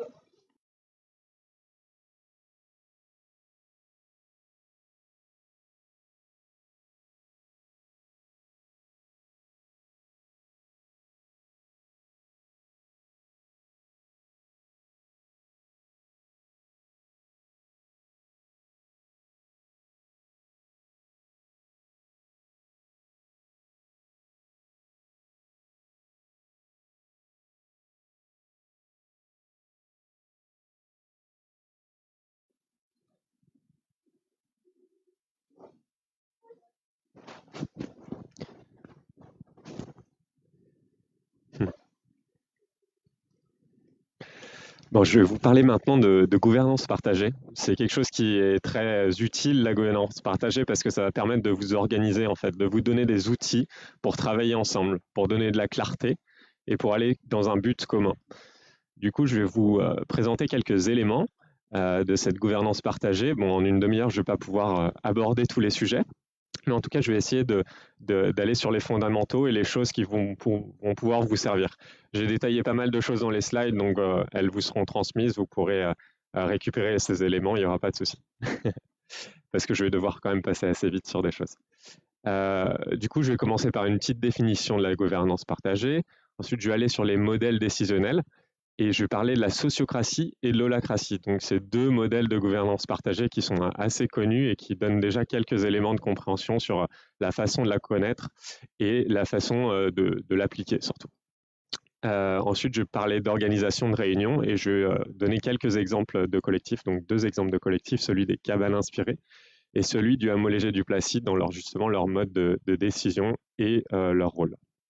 Bon, je vais vous parler maintenant de, de gouvernance partagée. C'est quelque chose qui est très utile, la gouvernance partagée, parce que ça va permettre de vous organiser, en fait, de vous donner des outils pour travailler ensemble, pour donner de la clarté et pour aller dans un but commun. Du coup, je vais vous euh, présenter quelques éléments euh, de cette gouvernance partagée. Bon, en une demi-heure, je ne vais pas pouvoir euh, aborder tous les sujets, mais en tout cas, je vais essayer de, de, d'aller sur les fondamentaux et les choses qui vont, pour, vont pouvoir vous servir. J'ai détaillé pas mal de choses dans les slides, donc euh, elles vous seront transmises. Vous pourrez euh, récupérer ces éléments, il n'y aura pas de souci. Parce que je vais devoir quand même passer assez vite sur des choses. Euh, du coup, je vais commencer par une petite définition de la gouvernance partagée. Ensuite, je vais aller sur les modèles décisionnels. Et je vais parler de la sociocratie et de l'holacratie. Donc, c'est deux modèles de gouvernance partagée qui sont assez connus et qui donnent déjà quelques éléments de compréhension sur la façon de la connaître et la façon de, de l'appliquer surtout. Euh, ensuite, je vais parler d'organisation de réunions et je vais euh, donner quelques exemples de collectifs. Donc, deux exemples de collectifs, celui des cabanes inspirées et celui du hameau léger du Placide dans leur, justement leur mode de, de décision et euh, leur rôle.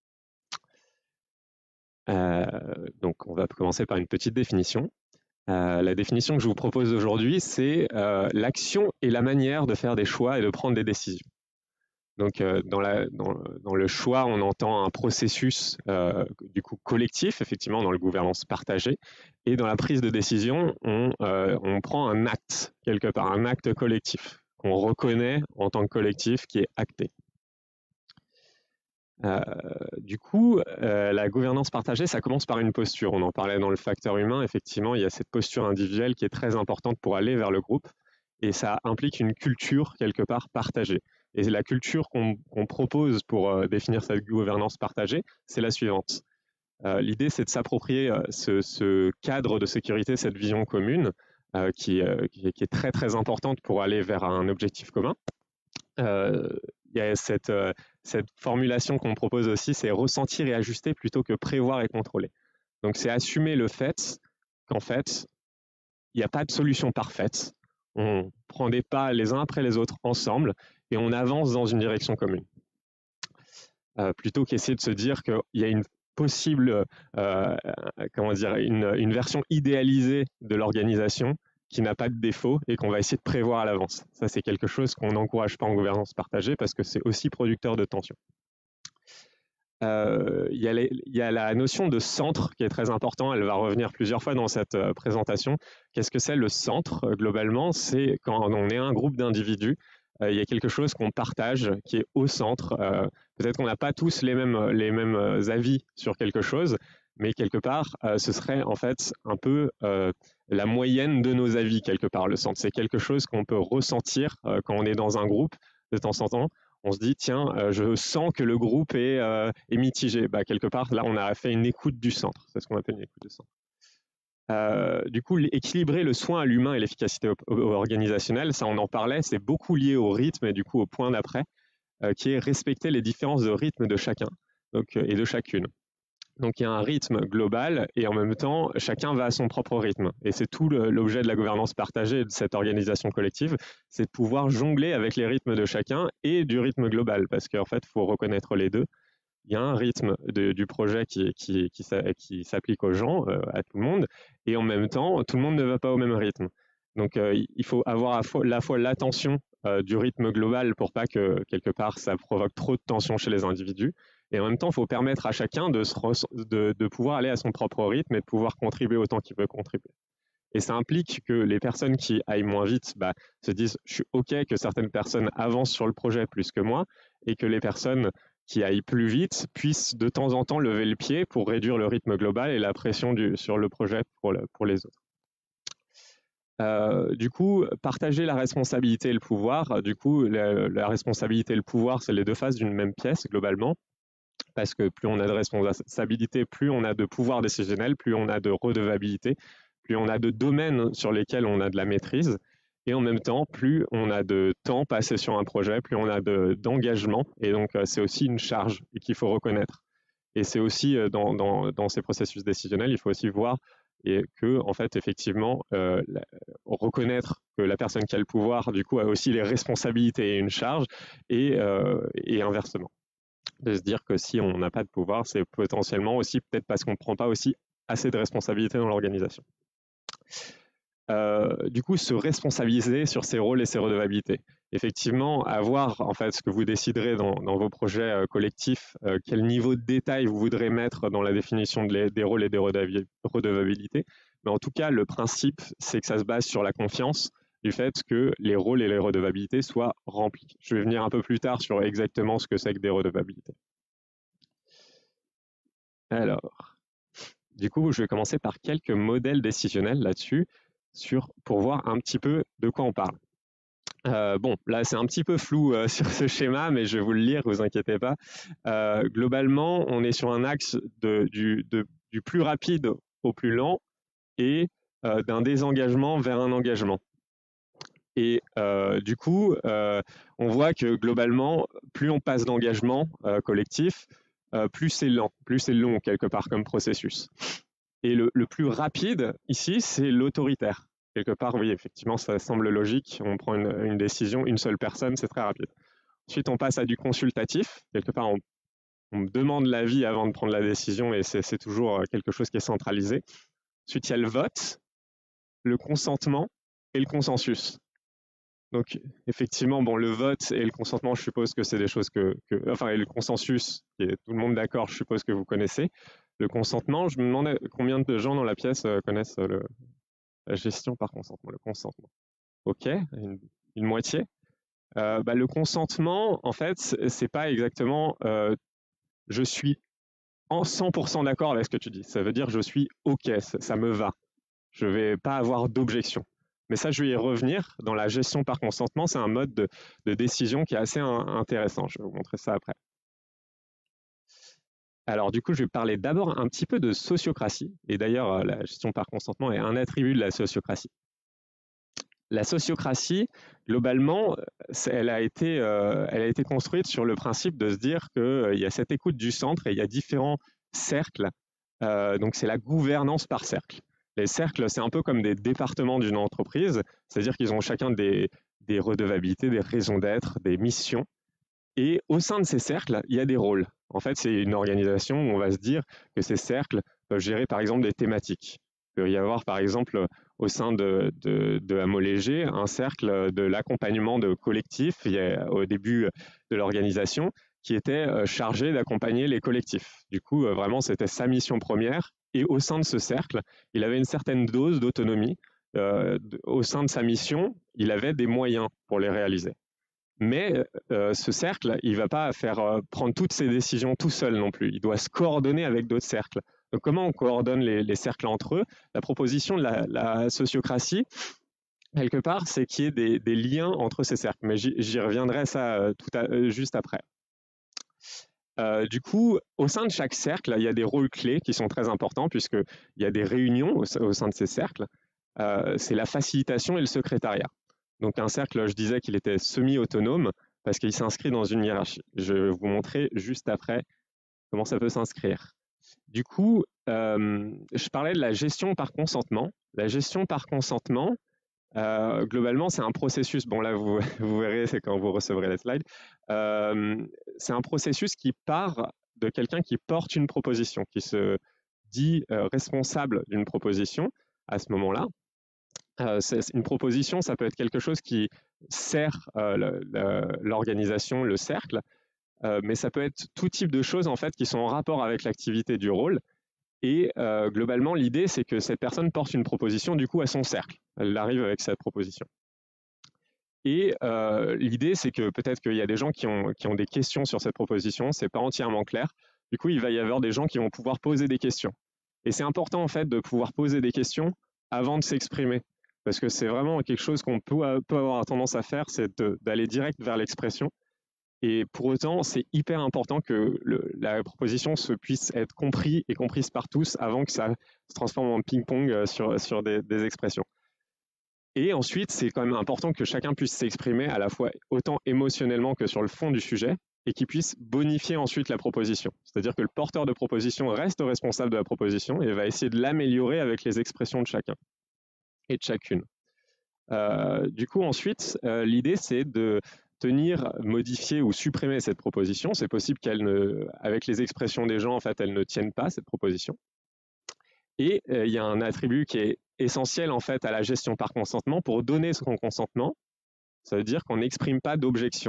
Euh, donc, on va commencer par une petite définition. Euh, la définition que je vous propose aujourd'hui, c'est euh, l'action et la manière de faire des choix et de prendre des décisions. Donc, euh, dans, la, dans, dans le choix, on entend un processus euh, du coup collectif, effectivement, dans la gouvernance partagée. Et dans la prise de décision, on, euh, on prend un acte, quelque part, un acte collectif qu'on reconnaît en tant que collectif qui est acté. Euh, du coup, euh, la gouvernance partagée, ça commence par une posture. On en parlait dans le facteur humain. Effectivement, il y a cette posture individuelle qui est très importante pour aller vers le groupe. Et ça implique une culture, quelque part, partagée. Et la culture qu'on qu'on propose pour euh, définir cette gouvernance partagée, c'est la suivante. Euh, L'idée, c'est de s'approprier euh, ce, ce cadre de sécurité, cette vision commune, euh, qui, euh, qui, qui est très, très importante pour aller vers un objectif commun. Euh, il y a cette, euh, cette formulation qu'on propose aussi, c'est ressentir et ajuster plutôt que prévoir et contrôler. Donc, c'est assumer le fait qu'en fait, il n'y a pas de solution parfaite. On prend des pas les uns après les autres ensemble et on avance dans une direction commune. Euh, plutôt qu'essayer de se dire qu'il y a une possible, euh, comment dire, une, une version idéalisée de l'organisation qui n'a pas de défaut et qu'on va essayer de prévoir à l'avance. Ça, c'est quelque chose qu'on n'encourage pas en gouvernance partagée parce que c'est aussi producteur de tension. Euh, il y a les, il y a la notion de centre qui est très important. Elle va revenir plusieurs fois dans cette euh, présentation. Qu'est-ce que c'est le centre euh, globalement? C'est quand on est un groupe d'individus, euh, il y a quelque chose qu'on partage qui est au centre. Euh, peut-être qu'on n'a pas tous les mêmes, les mêmes avis sur quelque chose, mais quelque part, euh, ce serait en fait un peu euh, la moyenne de nos avis, quelque part, le centre. C'est quelque chose qu'on peut ressentir euh, quand on est dans un groupe de temps en temps. On se dit, tiens, euh, je sens que le groupe est, euh, est mitigé. Bah, quelque part, là, on a fait une écoute du centre. C'est ce qu'on appelle une écoute du centre. Euh, du coup, équilibrer le soin à l'humain et l'efficacité organisationnelle, ça, on en parlait, c'est beaucoup lié au rythme et du coup au point d'après, euh, qui est respecter les différences de rythme de chacun. donc, et de chacune. Donc il y a un rythme global et en même temps, chacun va à son propre rythme. Et c'est tout l'objet de la gouvernance partagée et de cette organisation collective, c'est de pouvoir jongler avec les rythmes de chacun et du rythme global, parce qu'en fait, il faut reconnaître les deux. Il y a un rythme de, du projet qui, qui, qui, qui s'applique aux gens, euh, à tout le monde, et en même temps, tout le monde ne va pas au même rythme. Donc euh, il faut avoir à fois, la fois l'attention euh, du rythme global pour pas que, quelque part, ça provoque trop de tension chez les individus. Et en même temps, il faut permettre à chacun de, se de, de pouvoir aller à son propre rythme et de pouvoir contribuer autant qu'il peut contribuer. Et ça implique que les personnes qui aillent moins vite bah, se disent « je suis OK que certaines personnes avancent sur le projet plus que moi » et que les personnes qui aillent plus vite puissent de temps en temps lever le pied pour réduire le rythme global et la pression du, sur le projet pour, le, pour les autres. Euh, du coup, partager la responsabilité et le pouvoir, du coup, la, la responsabilité et le pouvoir, c'est les deux faces d'une même pièce globalement. Parce que plus on a de responsabilité, plus on a de pouvoir décisionnel, plus on a de redevabilité, plus on a de domaines sur lesquels on a de la maîtrise, et en même temps, plus on a de temps passé sur un projet, plus on a d'engagement, et donc c'est aussi une charge qu'il faut reconnaître. Et c'est aussi dans, dans, dans ces processus décisionnels, il faut aussi voir et que, en fait, effectivement, euh, la, reconnaître que la personne qui a le pouvoir, du coup, a aussi les responsabilités et une charge, et, euh, et inversement. De se dire que si on n'a pas de pouvoir, c'est potentiellement aussi peut-être parce qu'on ne prend pas aussi assez de responsabilités dans l'organisation. Euh, du coup, se responsabiliser sur ses rôles et ses redevabilités. Effectivement, avoir en fait ce que vous déciderez dans, dans vos projets euh, collectifs, euh, quel niveau de détail vous voudrez mettre dans la définition de les, des rôles et des redevabilités. Mais en tout cas, le principe, c'est que ça se base sur la confiance du fait que les rôles et les redevabilités soient remplis. Je vais venir un peu plus tard sur exactement ce que c'est que des redevabilités. Alors, du coup, je vais commencer par quelques modèles décisionnels là-dessus, sur, pour voir un petit peu de quoi on parle. Euh, bon, là, c'est un petit peu flou euh, sur ce schéma, mais je vais vous le lire, vous inquiétez pas. Euh, globalement, on est sur un axe de, du, de, du plus rapide au plus lent et euh, d'un désengagement vers un engagement. Et euh, du coup, euh, on voit que globalement, plus on passe d'engagement euh, collectif, euh, plus c'est lent, plus c'est long quelque part comme processus. Et le, le plus rapide ici, c'est l'autoritaire. Quelque part, oui, effectivement, ça semble logique. On prend une, une décision, une seule personne, c'est très rapide. Ensuite, on passe à du consultatif. Quelque part, on, on demande l'avis avant de prendre la décision et c'est toujours quelque chose qui est centralisé. Ensuite, il y a le vote, le consentement et le consensus. Donc, effectivement, bon, le vote et le consentement, je suppose que c'est des choses que, que... Enfin, et le consensus, qui est tout le monde d'accord, je suppose que vous connaissez. Le consentement, je me demandais combien de gens dans la pièce connaissent le, la gestion par consentement, le consentement. OK, une, une moitié. Euh, bah, le consentement, en fait, c'est pas exactement euh, je suis en cent pour cent d'accord avec ce que tu dis. Ça veut dire je suis OK, ça, ça me va. Je vais pas avoir d'objection. Mais ça, je vais y revenir. Dans la gestion par consentement, c'est un mode de, de décision qui est assez un, intéressant. Je vais vous montrer ça après. Alors, du coup, je vais parler d'abord un petit peu de sociocratie. Et d'ailleurs, la gestion par consentement est un attribut de la sociocratie. La sociocratie, globalement, elle a été, euh, elle a été construite sur le principe de se dire qu'il euh, y a cette écoute du centre et il y a différents cercles. Euh, donc, c'est la gouvernance par cercle. Les cercles, c'est un peu comme des départements d'une entreprise, c'est-à-dire qu'ils ont chacun des, des redevabilités, des raisons d'être, des missions. Et au sein de ces cercles, il y a des rôles. En fait, c'est une organisation où on va se dire que ces cercles peuvent gérer, par exemple, des thématiques. Il peut y avoir, par exemple, au sein de, de, de Hameau Léger, un cercle de l'accompagnement de collectifs il y a, au début de l'organisation qui était chargé d'accompagner les collectifs. Du coup, vraiment, c'était sa mission première. Et au sein de ce cercle, il avait une certaine dose d'autonomie. Euh, au sein de sa mission, il avait des moyens pour les réaliser. Mais euh, ce cercle, il ne va pas faire euh, prendre toutes ses décisions tout seul non plus. Il doit se coordonner avec d'autres cercles. Donc, comment on coordonne les, les cercles entre eux? La proposition de la, la sociocratie, quelque part, c'est qu'il y ait des, des liens entre ces cercles. Mais j'y reviendrai ça euh, tout à, euh, juste après. Euh, du coup, au sein de chaque cercle, il y a des rôles clés qui sont très importants puisqu'il y a des réunions au, au sein de ces cercles. Euh, c'est la facilitation et le secrétariat. Donc un cercle, je disais qu'il était semi-autonome parce qu'il s'inscrit dans une hiérarchie. Je vais vous montrer juste après comment ça peut s'inscrire. Du coup, euh, je parlais de la gestion par consentement. La gestion par consentement, euh, globalement, c'est un processus. Bon, là, vous, vous verrez, c'est quand vous recevrez les slides. Euh, c'est un processus qui part de quelqu'un qui porte une proposition, qui se dit euh, responsable d'une proposition à ce moment-là. Euh, une proposition, ça peut être quelque chose qui sert euh, l'organisation, le, le cercle, euh, mais ça peut être tout type de choses en fait qui sont en rapport avec l'activité du rôle. Et euh, globalement, l'idée, c'est que cette personne porte une proposition du coup à son cercle. Elle arrive avec cette proposition. Et euh, l'idée, c'est que peut-être qu'il y a des gens qui ont, qui ont des questions sur cette proposition, c'est pas entièrement clair. Du coup, il va y avoir des gens qui vont pouvoir poser des questions. Et c'est important en fait de pouvoir poser des questions avant de s'exprimer. Parce que c'est vraiment quelque chose qu'on peut, peut avoir tendance à faire, c'est d'aller direct vers l'expression. Et pour autant, c'est hyper important que le, la proposition se puisse être comprise et comprise par tous avant que ça se transforme en ping-pong sur, sur des, des expressions. Et ensuite, c'est quand même important que chacun puisse s'exprimer à la fois autant émotionnellement que sur le fond du sujet et qu'il puisse bonifier ensuite la proposition. C'est-à-dire que le porteur de proposition reste responsable de la proposition et va essayer de l'améliorer avec les expressions de chacun et de chacune. Euh, du coup, ensuite, euh, l'idée, c'est de tenir, modifier ou supprimer cette proposition. C'est possible qu'elle ne, avec les expressions des gens, en fait, elle ne tienne pas, cette proposition. Et euh, il y a un attribut qui est essentiel, en fait, à la gestion par consentement. Pour donner son consentement, ça veut dire qu'on n'exprime pas d'objection.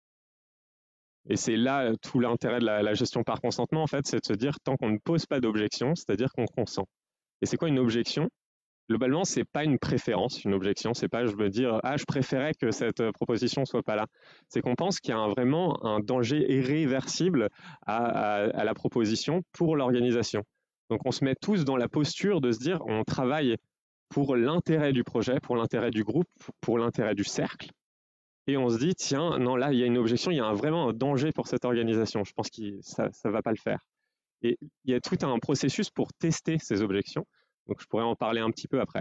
Et c'est là tout l'intérêt de la, la gestion par consentement, en fait, c'est de se dire, tant qu'on ne pose pas d'objection, c'est-à-dire qu'on consent. Et c'est quoi une objection ? Globalement, c'est pas une préférence, une objection. C'est pas je me dire ah je préférais que cette proposition soit pas là. C'est qu'on pense qu'il y a un, vraiment un danger irréversible à, à, à la proposition pour l'organisation. Donc on se met tous dans la posture de se dire on travaille pour l'intérêt du projet, pour l'intérêt du groupe, pour l'intérêt du cercle. Et on se dit tiens non là il y a une objection, il y a un, vraiment un danger pour cette organisation. Je pense que ça ça va pas le faire. Et il y a tout un processus pour tester ces objections. Donc, je pourrais en parler un petit peu après.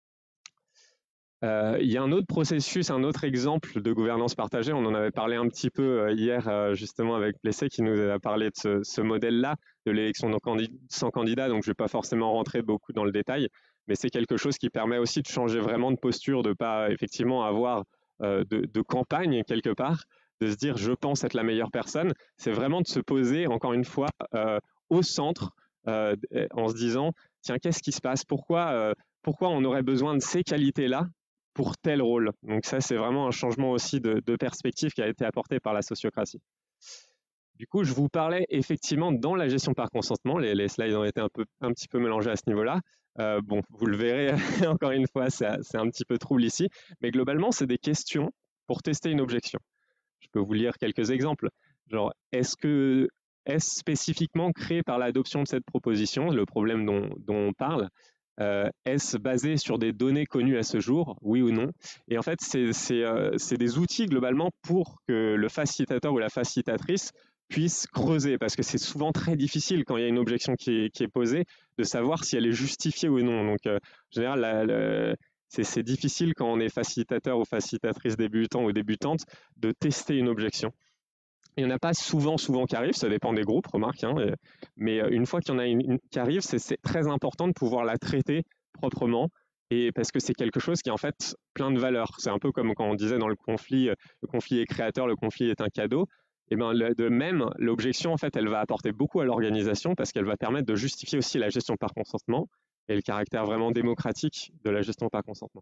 Euh, il y a un autre processus, un autre exemple de gouvernance partagée. On en avait parlé un petit peu hier, euh, justement, avec Plessé, qui nous a parlé de ce, ce modèle-là, de l'élection sans candidat. Donc, je ne vais pas forcément rentrer beaucoup dans le détail, mais c'est quelque chose qui permet aussi de changer vraiment de posture, de ne pas effectivement avoir euh, de, de campagne quelque part, de se dire « je pense être la meilleure personne ». C'est vraiment de se poser, encore une fois, euh, au centre, euh, en se disant « tiens, qu'est-ce qui se passe ? Pourquoi, euh, pourquoi on aurait besoin de ces qualités-là pour tel rôle ?» Donc ça, c'est vraiment un changement aussi de, de perspective qui a été apporté par la sociocratie. Du coup, je vous parlais effectivement dans la gestion par consentement. Les, les slides ont été un, peu, un petit peu mélangés à ce niveau-là. Euh, bon, vous le verrez, encore une fois, c'est un petit peu trouble ici. Mais globalement, c'est des questions pour tester une objection. Je peux vous lire quelques exemples. Genre, est-ce que est-ce spécifiquement créé par l'adoption de cette proposition, le problème dont, dont on parle, euh, est-ce basé sur des données connues à ce jour, oui ou non? Et en fait, c'est euh, des outils globalement pour que le facilitateur ou la facilitatrice puisse creuser, parce que c'est souvent très difficile quand il y a une objection qui est, qui est posée, de savoir si elle est justifiée ou non. Donc, euh, en général, la, la, c'est difficile quand on est facilitateur ou facilitatrice débutant ou débutante de tester une objection. Il n'y en a pas souvent, souvent qui arrivent, ça dépend des groupes, remarque, hein, mais une fois qu'il y en a une, une qui arrive, c'est très important de pouvoir la traiter proprement, et parce que c'est quelque chose qui est en fait plein de valeur. C'est un peu comme quand on disait dans le conflit, le conflit est créateur, le conflit est un cadeau. Et ben de même, l'objection, en fait, elle va apporter beaucoup à l'organisation parce qu'elle va permettre de justifier aussi la gestion par consentement et le caractère vraiment démocratique de la gestion par consentement.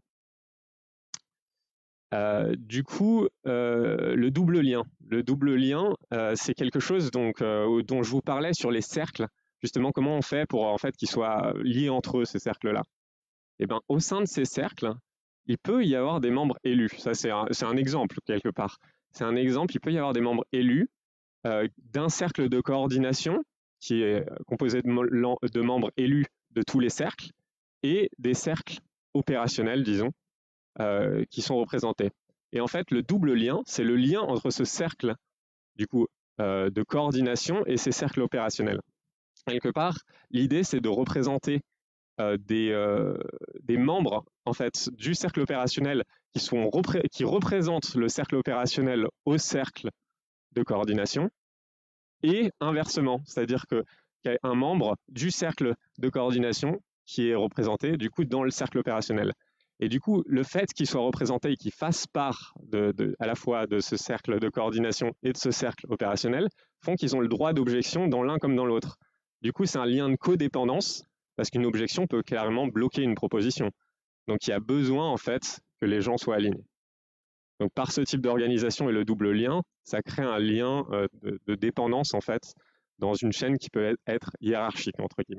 Euh, du coup, euh, le double lien. Le double lien, euh, c'est quelque chose donc, euh, dont je vous parlais sur les cercles. Justement, comment on fait pour en fait, qu'ils soient liés entre eux, ces cercles-là. Et ben, au sein de ces cercles, il peut y avoir des membres élus. Ça, c'est un, un exemple, quelque part. C'est un exemple, il peut y avoir des membres élus euh, d'un cercle de coordination qui est composé de, de membres élus de tous les cercles et des cercles opérationnels, disons, Euh, qui sont représentés. Et en fait, le double lien, c'est le lien entre ce cercle du coup, euh, de coordination et ces cercles opérationnels. Quelque part, l'idée, c'est de représenter euh, des, euh, des membres en fait, du cercle opérationnel qui, sont repré qui représentent le cercle opérationnel au cercle de coordination et inversement, c'est-à-dire qu'il y a un membre du cercle de coordination qui est représenté du coup dans le cercle opérationnel. Et du coup, le fait qu'il soit représenté et qu'il fasse part de, de, à la fois de ce cercle de coordination et de ce cercle opérationnel font qu'ils ont le droit d'objection dans l'un comme dans l'autre. Du coup, c'est un lien de codépendance parce qu'une objection peut clairement bloquer une proposition. Donc, il y a besoin en fait que les gens soient alignés. Donc, par ce type d'organisation et le double lien, ça crée un lien euh, de, de dépendance en fait dans une chaîne qui peut être hiérarchique entre guillemets.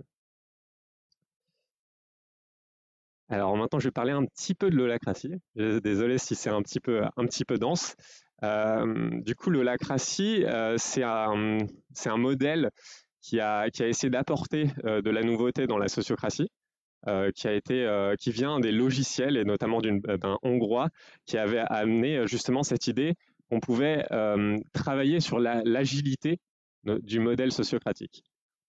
Alors maintenant, je vais parler un petit peu de l'holacratie. Désolé si c'est un petit peu, un petit peu dense. Euh, du coup, l'holacratie, euh, c'est un, c'est un modèle qui a, qui a essayé d'apporter euh, de la nouveauté dans la sociocratie, euh, qui, a été, euh, qui vient des logiciels, et notamment d'un Hongrois, qui avait amené justement cette idée qu'on pouvait euh, travailler sur l'agilité la, du modèle sociocratique.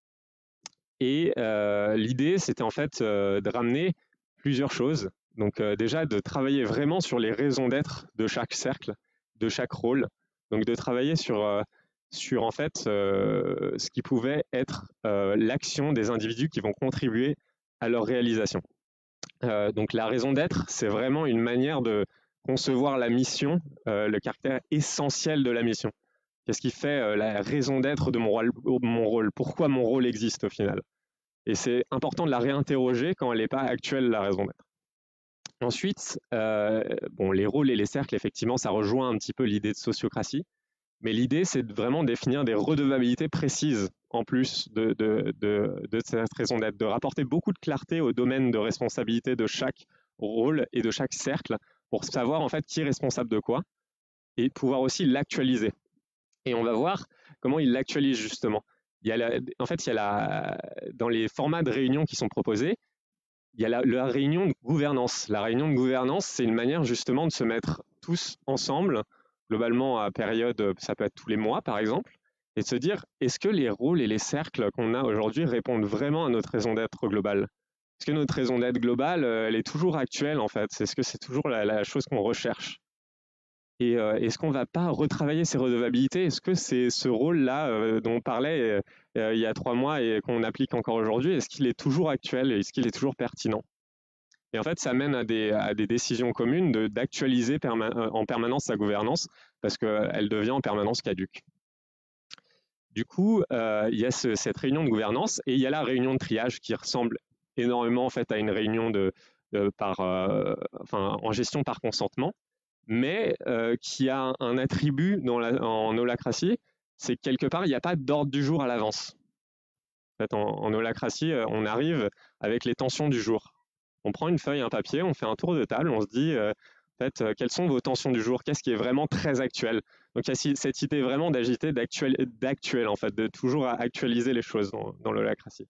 Et euh, l'idée, c'était en fait euh, de ramener plusieurs choses. Donc euh, déjà de travailler vraiment sur les raisons d'être de chaque cercle, de chaque rôle. Donc de travailler sur, euh, sur en fait euh, ce qui pouvait être euh, l'action des individus qui vont contribuer à leur réalisation. Euh, donc la raison d'être, c'est vraiment une manière de concevoir la mission, euh, le caractère essentiel de la mission. Qu'est-ce qui fait euh, la raison d'être de mon rôle, mon rôle? Pourquoi mon rôle existe au final? Et c'est important de la réinterroger quand elle n'est pas actuelle, la raison d'être. Ensuite, euh, bon, les rôles et les cercles, effectivement, ça rejoint un petit peu l'idée de sociocratie. Mais l'idée, c'est de vraiment définir des redevabilités précises en plus de, de, de, de cette raison d'être, de rapporter beaucoup de clarté au domaine de responsabilité de chaque rôle et de chaque cercle pour savoir en fait qui est responsable de quoi et pouvoir aussi l'actualiser. Et on va voir comment il l'actualise justement. Il y a la, en fait, il y a la, dans les formats de réunion qui sont proposés, il y a la, la réunion de gouvernance. La réunion de gouvernance, c'est une manière justement de se mettre tous ensemble, globalement à période, ça peut être tous les mois par exemple, et de se dire, est-ce que les rôles et les cercles qu'on a aujourd'hui répondent vraiment à notre raison d'être globale? Est-ce que notre raison d'être globale, elle est toujours actuelle en fait? Est-ce que c'est toujours la, la chose qu'on recherche? Et euh, est-ce qu'on ne va pas retravailler ces redevabilités? Est-ce que c'est ce rôle-là euh, dont on parlait euh, il y a trois mois et qu'on applique encore aujourd'hui, est-ce qu'il est toujours actuel et est-ce qu'il est toujours pertinent? Et en fait, ça mène à des, à des décisions communes d'actualiser perma en permanence sa gouvernance parce qu'elle devient en permanence caduque. Du coup, euh, il y a ce, cette réunion de gouvernance et il y a la réunion de triage qui ressemble énormément en fait à une réunion de, de par, euh, enfin, en gestion par consentement, mais euh, qui a un attribut dans la, en holacratie, c'est que quelque part, il n'y a pas d'ordre du jour à l'avance. En fait, en, en holacratie, on arrive avec les tensions du jour. On prend une feuille, un papier, on fait un tour de table, on se dit, euh, en fait, euh, quelles sont vos tensions du jour? Qu'est-ce qui est vraiment très actuel? Donc, il y a cette idée vraiment d'agiter, d'actuel, en fait, de toujours actualiser les choses dans, dans l'holacratie.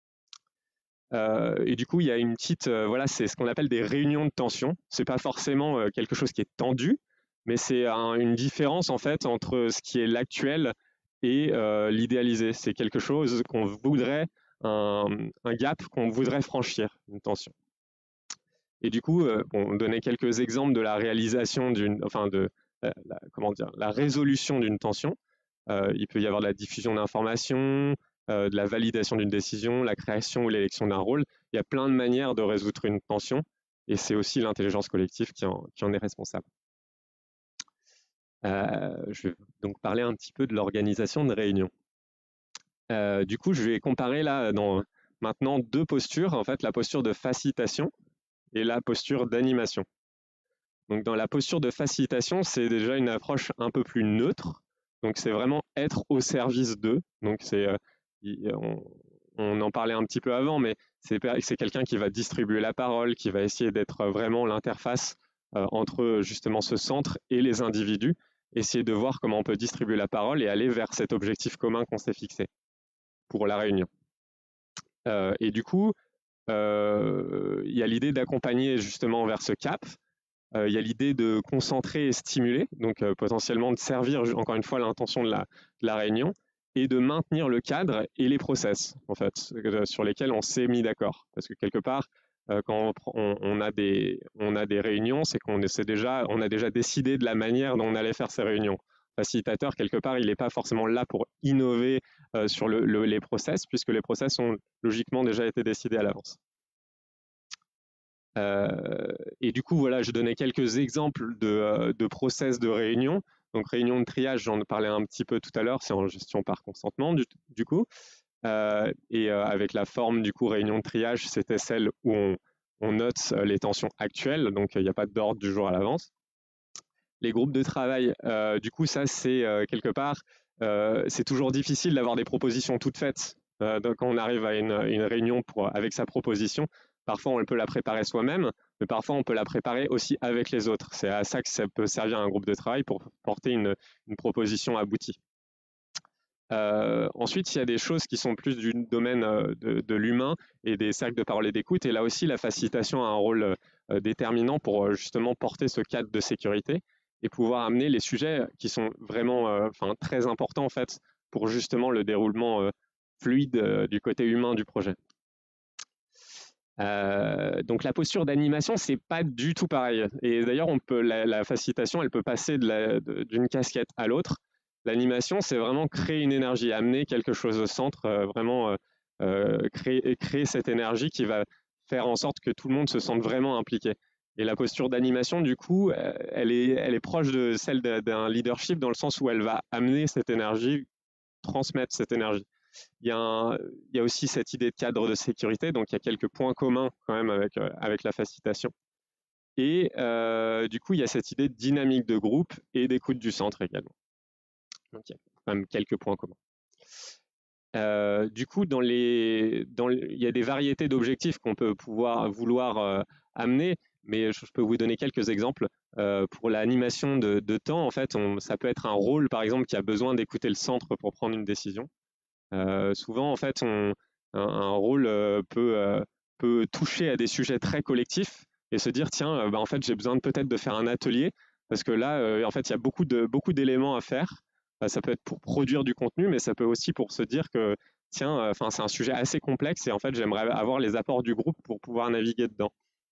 Euh, et du coup, il y a une petite, euh, voilà, c'est ce qu'on appelle des réunions de tension. C'est pas forcément euh, quelque chose qui est tendu, mais c'est un, une différence en fait entre ce qui est l'actuel et euh, l'idéalisé. C'est quelque chose qu'on voudrait, un, un gap qu'on voudrait franchir, une tension. Et du coup, euh, bon, on donnait quelques exemples de la réalisation d'une, enfin de, euh, la, comment dire, la résolution d'une tension. Euh, il peut y avoir de la diffusion d'informations, euh, de la validation d'une décision, la création ou l'élection d'un rôle. Il y a plein de manières de résoudre une tension et c'est aussi l'intelligence collective qui en, qui en est responsable. Euh, je vais donc parler un petit peu de l'organisation de réunions. Euh, du coup, je vais comparer là dans, maintenant deux postures, en fait, la posture de facilitation et la posture d'animation. Donc dans la posture de facilitation, c'est déjà une approche un peu plus neutre. Donc c'est vraiment être au service d'eux. Donc c'est, euh, on, on en parlait un petit peu avant, mais c'est quelqu'un qui va distribuer la parole, qui va essayer d'être vraiment l'interface euh, entre justement ce centre et les individus, essayer de voir comment on peut distribuer la parole et aller vers cet objectif commun qu'on s'est fixé pour la réunion. Euh, et du coup, euh, il y a l'idée d'accompagner justement vers ce cap. Euh, il y a l'idée de concentrer et stimuler, donc euh, potentiellement de servir encore une fois l'intention de la, de la réunion et de maintenir le cadre et les process en fait euh, sur lesquels on s'est mis d'accord. Parce que quelque part, euh, quand on, on, a des, on a des réunions, c'est qu'on essaie déjà, on a déjà décidé de la manière dont on allait faire ces réunions. facilitateur, quelque part, il n'est pas forcément là pour innover euh, sur le, le, les process, puisque les process ont logiquement déjà été décidés à l'avance. Euh, et du coup, voilà, je donnais quelques exemples de, de process de réunion. Donc, réunion de triage, j'en parlais un petit peu tout à l'heure, c'est en gestion par consentement, du, du coup. Euh, et euh, avec la forme, du coup, réunion de triage, c'était celle où on, on note les tensions actuelles, donc il n'y a pas d'ordre du jour à l'avance. Les groupes de travail, euh, du coup, ça, c'est euh, quelque part, euh, c'est toujours difficile d'avoir des propositions toutes faites. Euh, donc, quand on arrive à une, une réunion pour, avec sa proposition, parfois on peut la préparer soi-même, mais parfois on peut la préparer aussi avec les autres. C'est à ça que ça peut servir un groupe de travail pour porter une, une proposition aboutie. Euh, ensuite, il y a des choses qui sont plus du domaine de, de l'humain et des cercles de parole et d'écoute. Et là aussi, la facilitation a un rôle euh, déterminant pour justement porter ce cadre de sécurité et pouvoir amener les sujets qui sont vraiment euh, enfin, très importants en fait pour justement le déroulement euh, fluide euh, du côté humain du projet. Euh, donc la posture d'animation, c'est pas du tout pareil. Et d'ailleurs, on peut la, la facilitation, elle peut passer d'une casquette à l'autre. L'animation, c'est vraiment créer une énergie, amener quelque chose au centre, euh, vraiment euh, créer, créer cette énergie qui va faire en sorte que tout le monde se sente vraiment impliqué. Et la posture d'animation, du coup, elle est, elle est proche de celle d'un leadership dans le sens où elle va amener cette énergie, transmettre cette énergie. Il y, a un, il y a aussi cette idée de cadre de sécurité, donc il y a quelques points communs quand même avec, euh, avec la facilitation. Et euh, du coup, il y a cette idée de dynamique de groupe et d'écoute du centre également. Donc il y a quand même quelques points communs. Euh, du coup, dans les, dans les, il y a des variétés d'objectifs qu'on peut pouvoir vouloir euh, amener, mais je, je peux vous donner quelques exemples. Euh, pour l'animation de, de temps, en fait, on, ça peut être un rôle, par exemple, qui a besoin d'écouter le centre pour prendre une décision. Euh, souvent, en fait, on, un, un rôle euh, peut, euh, peut toucher à des sujets très collectifs et se dire, tiens, euh, bah, en fait, j'ai besoin peut-être de faire un atelier parce que là, euh, en fait, il y a beaucoup de, beaucoup d'éléments à faire. Euh, ça peut être pour produire du contenu, mais ça peut aussi pour se dire que, tiens, enfin, euh, c'est un sujet assez complexe et en fait, j'aimerais avoir les apports du groupe pour pouvoir naviguer dedans.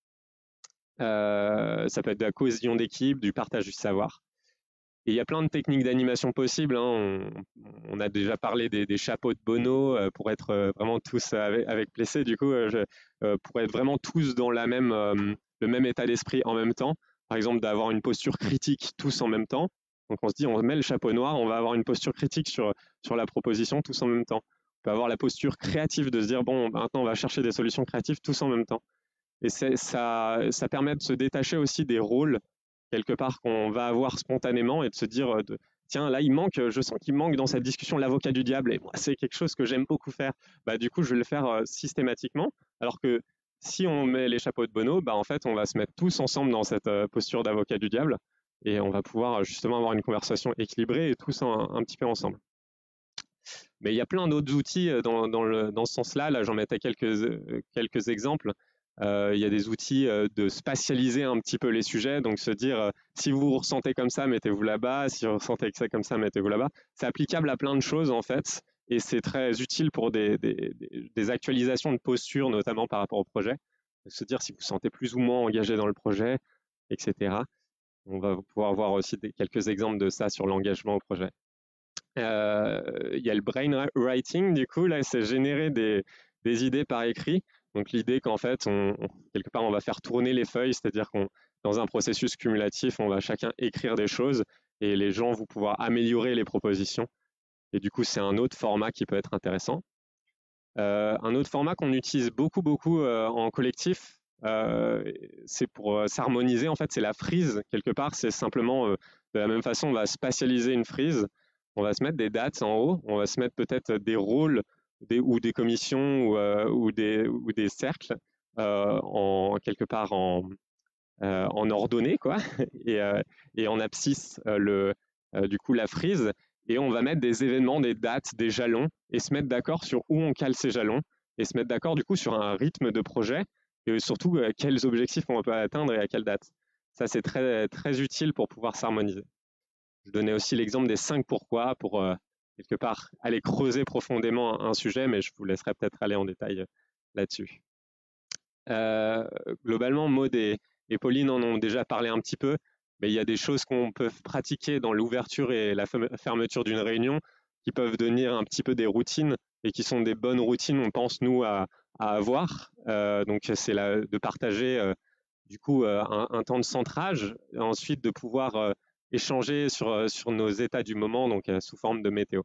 Euh, ça peut être de la cohésion d'équipe, du partage du savoir. Et il y a plein de techniques d'animation possibles. Hein. On, on a déjà parlé des, des chapeaux de Bono euh, pour être euh, vraiment tous avec, avec Plessé, du coup, euh, je, euh, pour être vraiment tous dans la même, euh, le même état d'esprit en même temps. Par exemple, d'avoir une posture critique tous en même temps. Donc on se dit, on met le chapeau noir, on va avoir une posture critique sur, sur la proposition tous en même temps. On peut avoir la posture créative de se dire, bon, maintenant on va chercher des solutions créatives tous en même temps. Et ça, ça permet de se détacher aussi des rôles quelque part qu'on va avoir spontanément et de se dire de, tiens là il manque, je sens qu'il manque dans cette discussion l'avocat du diable et moi c'est quelque chose que j'aime beaucoup faire, bah du coup je vais le faire euh, systématiquement, alors que si on met les chapeaux de Bono, bah en fait on va se mettre tous ensemble dans cette euh, posture d'avocat du diable et on va pouvoir justement avoir une conversation équilibrée et tous un, un petit peu ensemble. Mais il y a plein d'autres outils dans, dans, le, dans ce sens-là, là, là j'en mettais quelques, quelques exemples. Euh, il y a des outils euh, de spatialiser un petit peu les sujets, donc se dire euh, si vous vous ressentez comme ça, mettez-vous là-bas, si vous ressentez que ça comme ça, mettez-vous là-bas. C'est applicable à plein de choses en fait, et c'est très utile pour des, des, des actualisations de posture, notamment par rapport au projet. Se dire si vous vous sentez plus ou moins engagé dans le projet, et cetera. On va pouvoir voir aussi des, quelques exemples de ça sur l'engagement au projet. Euh, il y a le brainwriting, du coup, là, c'est générer des, des idées par écrit. Donc l'idée qu'en fait, on, on, quelque part, on va faire tourner les feuilles, c'est-à-dire qu'on, dans un processus cumulatif, on va chacun écrire des choses et les gens vont pouvoir améliorer les propositions. Et du coup, c'est un autre format qui peut être intéressant. Euh, un autre format qu'on utilise beaucoup, beaucoup euh, en collectif, euh, c'est pour euh, s'harmoniser. En fait, c'est la frise. Quelque part, c'est simplement, euh, de la même façon, on va spatialiser une frise. On va se mettre des dates en haut. On va se mettre peut-être des rôles des, ou des commissions ou, euh, ou, des, ou des cercles euh, en quelque part en, euh, en ordonnée, quoi, et, euh, et en abscisse euh, le, euh, du coup la frise. Et on va mettre des événements, des dates, des jalons et se mettre d'accord sur où on cale ces jalons et se mettre d'accord du coup sur un rythme de projet et surtout euh, quels objectifs on peut atteindre et à quelle date. Ça, c'est très, très utile pour pouvoir s'harmoniser. Je donnais aussi l'exemple des cinq pourquoi pour euh, quelque part aller creuser profondément un, un sujet, mais je vous laisserai peut-être aller en détail euh, là-dessus. Euh, globalement, Maud et, et Pauline en ont déjà parlé un petit peu. mais il y a des choses qu'on peut pratiquer dans l'ouverture et la fermeture d'une réunion qui peuvent devenir un petit peu des routines et qui sont des bonnes routines, on pense, nous, à, à avoir. Euh, donc, c'est de partager, euh, du coup, euh, un, un temps de centrage, et ensuite de pouvoir euh, échanger sur, sur nos états du moment, donc euh, sous forme de météo.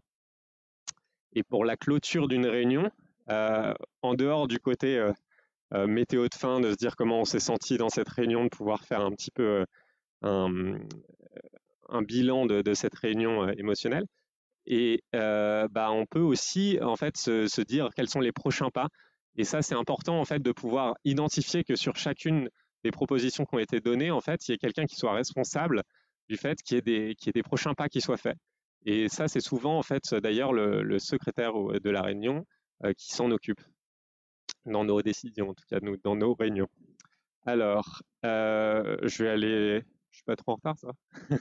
Et pour la clôture d'une réunion, euh, en dehors du côté euh, euh, météo de fin, de se dire comment on s'est senti dans cette réunion, de pouvoir faire un petit peu euh, un, un bilan de, de cette réunion euh, émotionnelle, et euh, bah, on peut aussi en fait se, se dire quels sont les prochains pas. Et ça, c'est important en fait de pouvoir identifier que sur chacune des propositions qui ont été données, en fait, il y ait quelqu'un qui soit responsable du fait qu'il y ait des, qu'il y ait des prochains pas qui soient faits. Et ça, c'est souvent en fait d'ailleurs le, le secrétaire de la réunion euh, qui s'en occupe dans nos décisions, en tout cas nous, dans nos réunions. Alors, euh, je vais aller, je suis pas trop en retard, ça.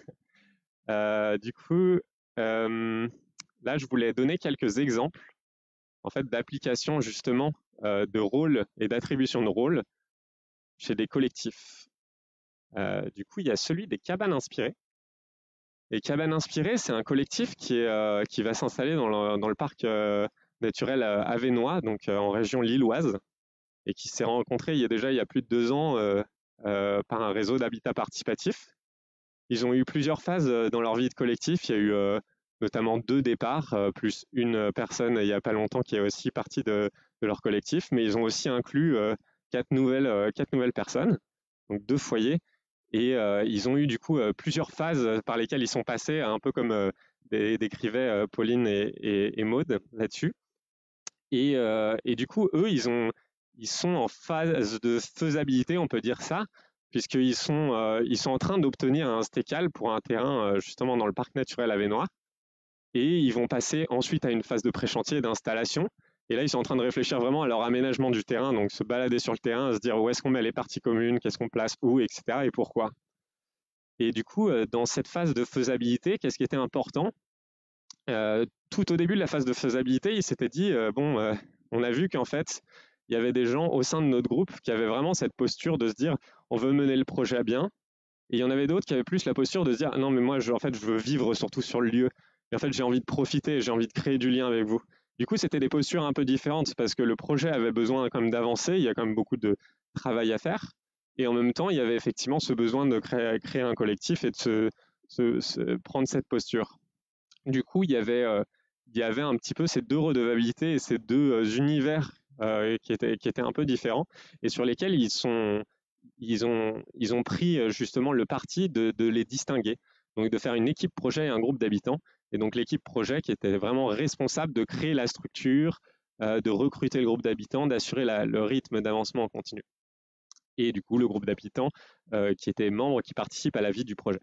euh, du coup. Euh, là, je voulais donner quelques exemples en fait, d'application justement euh, de rôle et d'attribution de rôle chez des collectifs. Euh, du coup, il y a celui des cabanes inspirées. Les cabanes inspirées, c'est un collectif qui, est, euh, qui va s'installer dans le, dans le parc euh, naturel Avesnois, donc euh, en région lilloise, et qui s'est rencontré il y a déjà il y a plus de deux ans euh, euh, par un réseau d'habitat participatif. Ils ont eu plusieurs phases dans leur vie de collectif. Il y a eu euh, notamment deux départs, euh, plus une personne il n'y a pas longtemps qui est aussi partie de, de leur collectif, mais ils ont aussi inclus euh, quatre, nouvelles, euh, quatre nouvelles personnes, donc deux foyers, et euh, ils ont eu du coup euh, plusieurs phases par lesquelles ils sont passés, un peu comme euh, décrivaient euh, Pauline et, et, et Maude là-dessus. Et, euh, et du coup, eux, ils, ont, ils sont en phase de faisabilité, on peut dire ça, puisqu'ils sont, euh, ils sont en train d'obtenir un stécal pour un terrain euh, justement dans le parc naturel Avesnois. Et ils vont passer ensuite à une phase de pré-chantier d'installation. Et là, ils sont en train de réfléchir vraiment à leur aménagement du terrain, donc se balader sur le terrain, se dire où est-ce qu'on met les parties communes, qu'est-ce qu'on place où, et cetera et pourquoi. Et du coup, euh, dans cette phase de faisabilité, qu'est-ce qui était important euh, tout au début de la phase de faisabilité, ils s'étaient dit, euh, bon, euh, on a vu qu'en fait, il y avait des gens au sein de notre groupe qui avaient vraiment cette posture de se dire on veut mener le projet à bien. Et il y en avait d'autres qui avaient plus la posture de se dire non, mais moi, je, en fait, je veux vivre surtout sur le lieu. Et en fait, j'ai envie de profiter, j'ai envie de créer du lien avec vous. Du coup, c'était des postures un peu différentes parce que le projet avait besoin quand même d'avancer. Il y a quand même beaucoup de travail à faire. Et en même temps, il y avait effectivement ce besoin de créer, créer un collectif et de se, se, se prendre cette posture. Du coup, il y avait, euh, il y avait un petit peu ces deux redevabilités et ces deux euh, univers euh, qui, étaient, qui étaient un peu différents et sur lesquels ils, sont, ils, ont, ils ont pris justement le parti de, de les distinguer, donc de faire une équipe projet et un groupe d'habitants. Et donc l'équipe projet qui était vraiment responsable de créer la structure, euh, de recruter le groupe d'habitants, d'assurer la, le rythme d'avancement en continu. Et du coup, le groupe d'habitants euh, qui étaient membres qui participent à la vie du projet.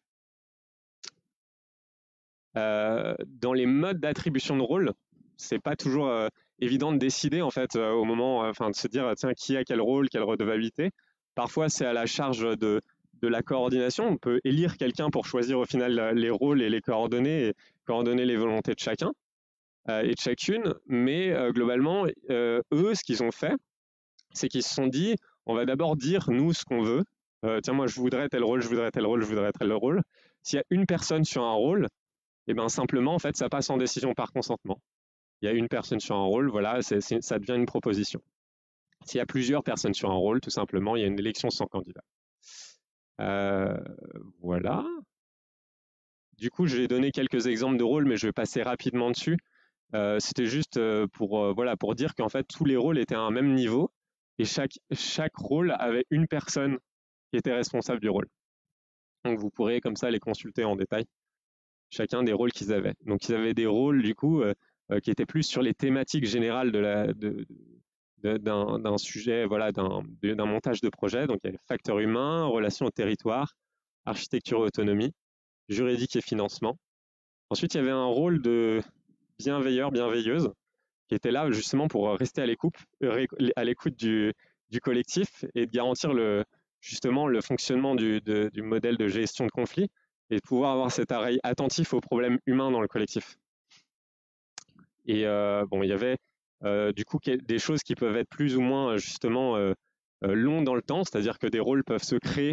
Euh, dans les modes d'attribution de rôle, c'est pas toujours euh, évident de décider en fait euh, au moment, enfin euh, de se dire tiens qui a quel rôle, quelle redevabilité. Parfois c'est à la charge de, de la coordination. On peut élire quelqu'un pour choisir au final les rôles et les coordonner et coordonner les volontés de chacun euh, et de chacune. Mais euh, globalement, euh, eux, ce qu'ils ont fait, c'est qu'ils se sont dit on va d'abord dire nous ce qu'on veut. Euh, tiens moi je voudrais tel rôle, je voudrais tel rôle, je voudrais tel rôle. S'il y a une personne sur un rôle, et bien simplement, en fait, ça passe en décision par consentement. Il y a une personne sur un rôle, voilà, c'est, c'est, ça devient une proposition. S'il y a plusieurs personnes sur un rôle, tout simplement, il y a une élection sans candidat. Euh, voilà. Du coup, je vais donner quelques exemples de rôles, mais je vais passer rapidement dessus. Euh, c'était juste pour, euh, voilà, pour dire qu'en fait, tous les rôles étaient à un même niveau et chaque, chaque rôle avait une personne qui était responsable du rôle. Donc, vous pourrez comme ça les consulter en détail. Chacun des rôles qu'ils avaient. Donc, ils avaient des rôles, du coup, euh, euh, qui étaient plus sur les thématiques générales de la, de, de, d'un, d'un sujet, voilà, d'un, d'un montage de projet. Donc, il y avait facteurs humains, relations au territoire, architecture et autonomie, juridique et financement. Ensuite, il y avait un rôle de bienveilleur, bienveilleuse, qui était là justement pour rester à l'écoute, à l'écoute du, du collectif et de garantir le, justement le fonctionnement du, de, du modèle de gestion de conflit et de pouvoir avoir cet oreille attentif aux problèmes humains dans le collectif. Et euh, bon, il y avait euh, du coup des choses qui peuvent être plus ou moins justement euh, longues dans le temps, c'est-à-dire que des rôles peuvent se créer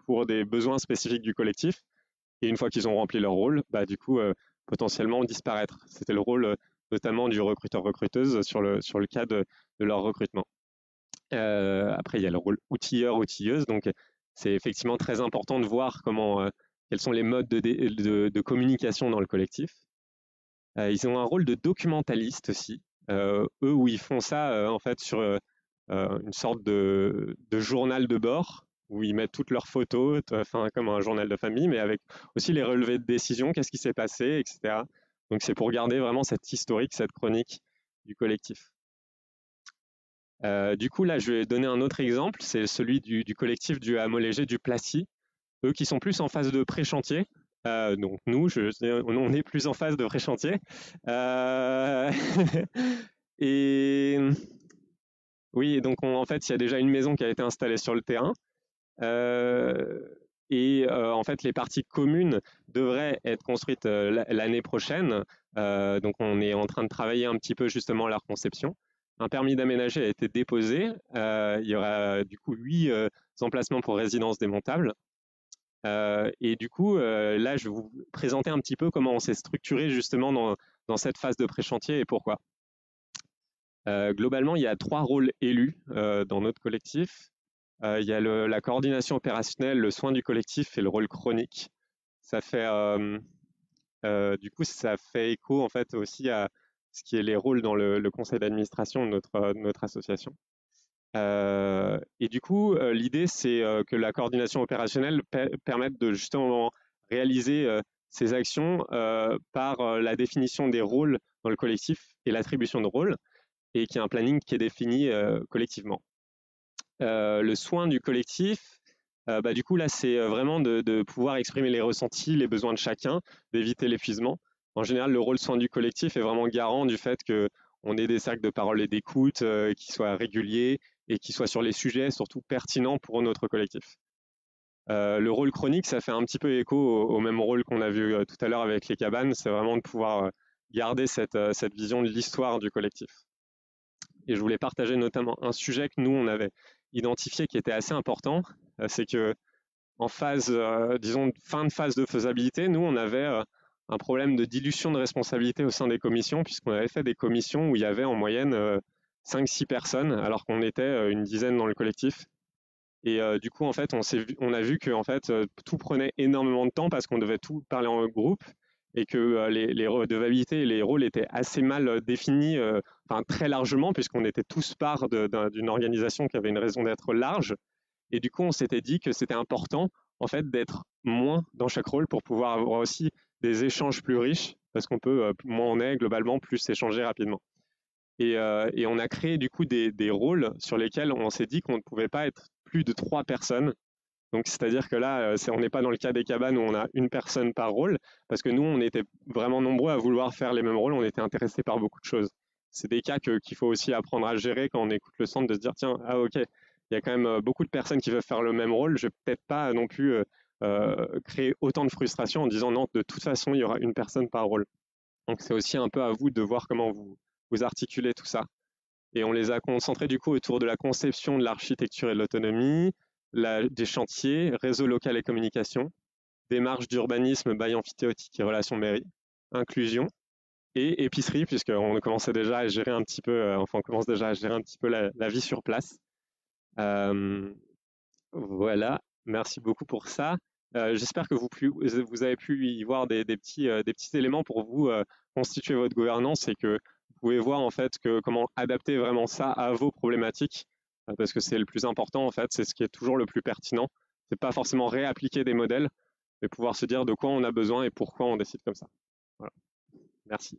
pour des besoins spécifiques du collectif. Et une fois qu'ils ont rempli leur rôle, bah, du coup, euh, potentiellement disparaître. C'était le rôle euh, notamment du recruteur-recruteuse sur le, sur le cas de, de leur recrutement. Euh, après, il y a le rôle outilleur-outilleuse. Donc, c'est effectivement très important de voir comment, euh, quels sont les modes de, de, de communication dans le collectif. Euh, ils ont un rôle de documentaliste aussi. Euh, eux, où ils font ça, euh, en fait, sur euh, une sorte de, de journal de bord, où ils mettent toutes leurs photos, enfin, comme un journal de famille, mais avec aussi les relevés de décision, qu'est-ce qui s'est passé, et cetera. Donc, c'est pour garder vraiment cette historique, cette chronique du collectif. Euh, du coup, là, je vais donner un autre exemple, c'est celui du, du collectif du hameau léger du Placy, eux qui sont plus en phase de pré-chantier. Euh, donc nous, je, on est plus en phase de pré-chantier. Euh... et oui, donc on, en fait, il y a déjà une maison qui a été installée sur le terrain. Euh... Et euh, en fait, les parties communes devraient être construites euh, l'année prochaine. Euh, donc on est en train de travailler un petit peu justement à leur conception. Un permis d'aménager a été déposé. Euh, il y aura du coup huit euh, emplacements pour résidences démontables. Euh, et du coup, euh, là, je vais vous présenter un petit peu comment on s'est structuré justement dans, dans cette phase de pré-chantier et pourquoi. Euh, globalement, il y a trois rôles élus euh, dans notre collectif. Euh, il y a le, la coordination opérationnelle, le soin du collectif et le rôle chronique. Ça fait, euh, euh, du coup, ça fait écho en fait aussi à ce qui est les rôles dans le, le conseil d'administration de notre, de notre association. Euh, et du coup, euh, l'idée, c'est euh, que la coordination opérationnelle per permette de justement réaliser euh, ces actions euh, par euh, la définition des rôles dans le collectif et l'attribution de rôles, et qu'il y a un planning qui est défini euh, collectivement. Euh, le soin du collectif, euh, bah, du coup, là, c'est vraiment de, de pouvoir exprimer les ressentis, les besoins de chacun, d'éviter l'épuisement. En général, le rôle soin du collectif est vraiment garant du fait qu'on ait des cercles de parole et d'écoute euh, qui soient réguliers et qui soient sur les sujets surtout pertinents pour notre collectif. Euh, le rôle chronique, ça fait un petit peu écho au, au même rôle qu'on a vu euh, tout à l'heure avec les cabanes, c'est vraiment de pouvoir euh, garder cette, euh, cette vision de l'histoire du collectif. Et je voulais partager notamment un sujet que nous, on avait identifié qui était assez important, euh, c'est que en phase, euh, disons, fin de phase de faisabilité, nous, on avait euh, un problème de dilution de responsabilité au sein des commissions, puisqu'on avait fait des commissions où il y avait en moyenne euh, cinq six personnes, alors qu'on était euh, une dizaine dans le collectif. Et euh, du coup, en fait, on, vu, on a vu que en fait, euh, tout prenait énormément de temps parce qu'on devait tout parler en groupe et que euh, les, les redevabilités et les rôles étaient assez mal euh, définis, euh, enfin très largement, puisqu'on était tous part d'une organisation qui avait une raison d'être large. Et du coup, on s'était dit que c'était important en fait d'être moins dans chaque rôle pour pouvoir avoir aussi des échanges plus riches, parce qu'on peut, euh, moins on est, globalement, plus échanger rapidement. Et, euh, et on a créé du coup des, des rôles sur lesquels on s'est dit qu'on ne pouvait pas être plus de trois personnes. Donc, c'est-à-dire que là, on n'est pas dans le cas des cabanes où on a une personne par rôle, parce que nous, on était vraiment nombreux à vouloir faire les mêmes rôles, on était intéressés par beaucoup de choses. C'est des cas que, qu'il faut aussi apprendre à gérer quand on écoute le centre, de se dire, tiens, ah ok, il y a quand même beaucoup de personnes qui veulent faire le même rôle, je vais peut-être pas non plus euh, créer autant de frustration en disant, non, de toute façon, il y aura une personne par rôle. Donc, c'est aussi un peu à vous de voir comment vous, vous articulez tout ça. Et on les a concentrés du coup autour de la conception de l'architecture et de l'autonomie, des chantiers, réseau local et communication, démarche d'urbanisme, bail amphithéotique et relations mairie, inclusion et épicerie, puisqu'on commençait déjà à gérer un petit peu, euh, enfin on commence déjà à gérer un petit peu la, la vie sur place. Euh, voilà, merci beaucoup pour ça. Euh, J'espère que vous, vous avez pu y voir des, des, petits, euh, des petits éléments pour vous euh, constituer votre gouvernance et que vous pouvez voir en fait que, comment adapter vraiment ça à vos problématiques, euh, parce que c'est le plus important en fait, c'est ce qui est toujours le plus pertinent. C'est pas forcément réappliquer des modèles, mais pouvoir se dire de quoi on a besoin et pourquoi on décide comme ça. Voilà. Merci.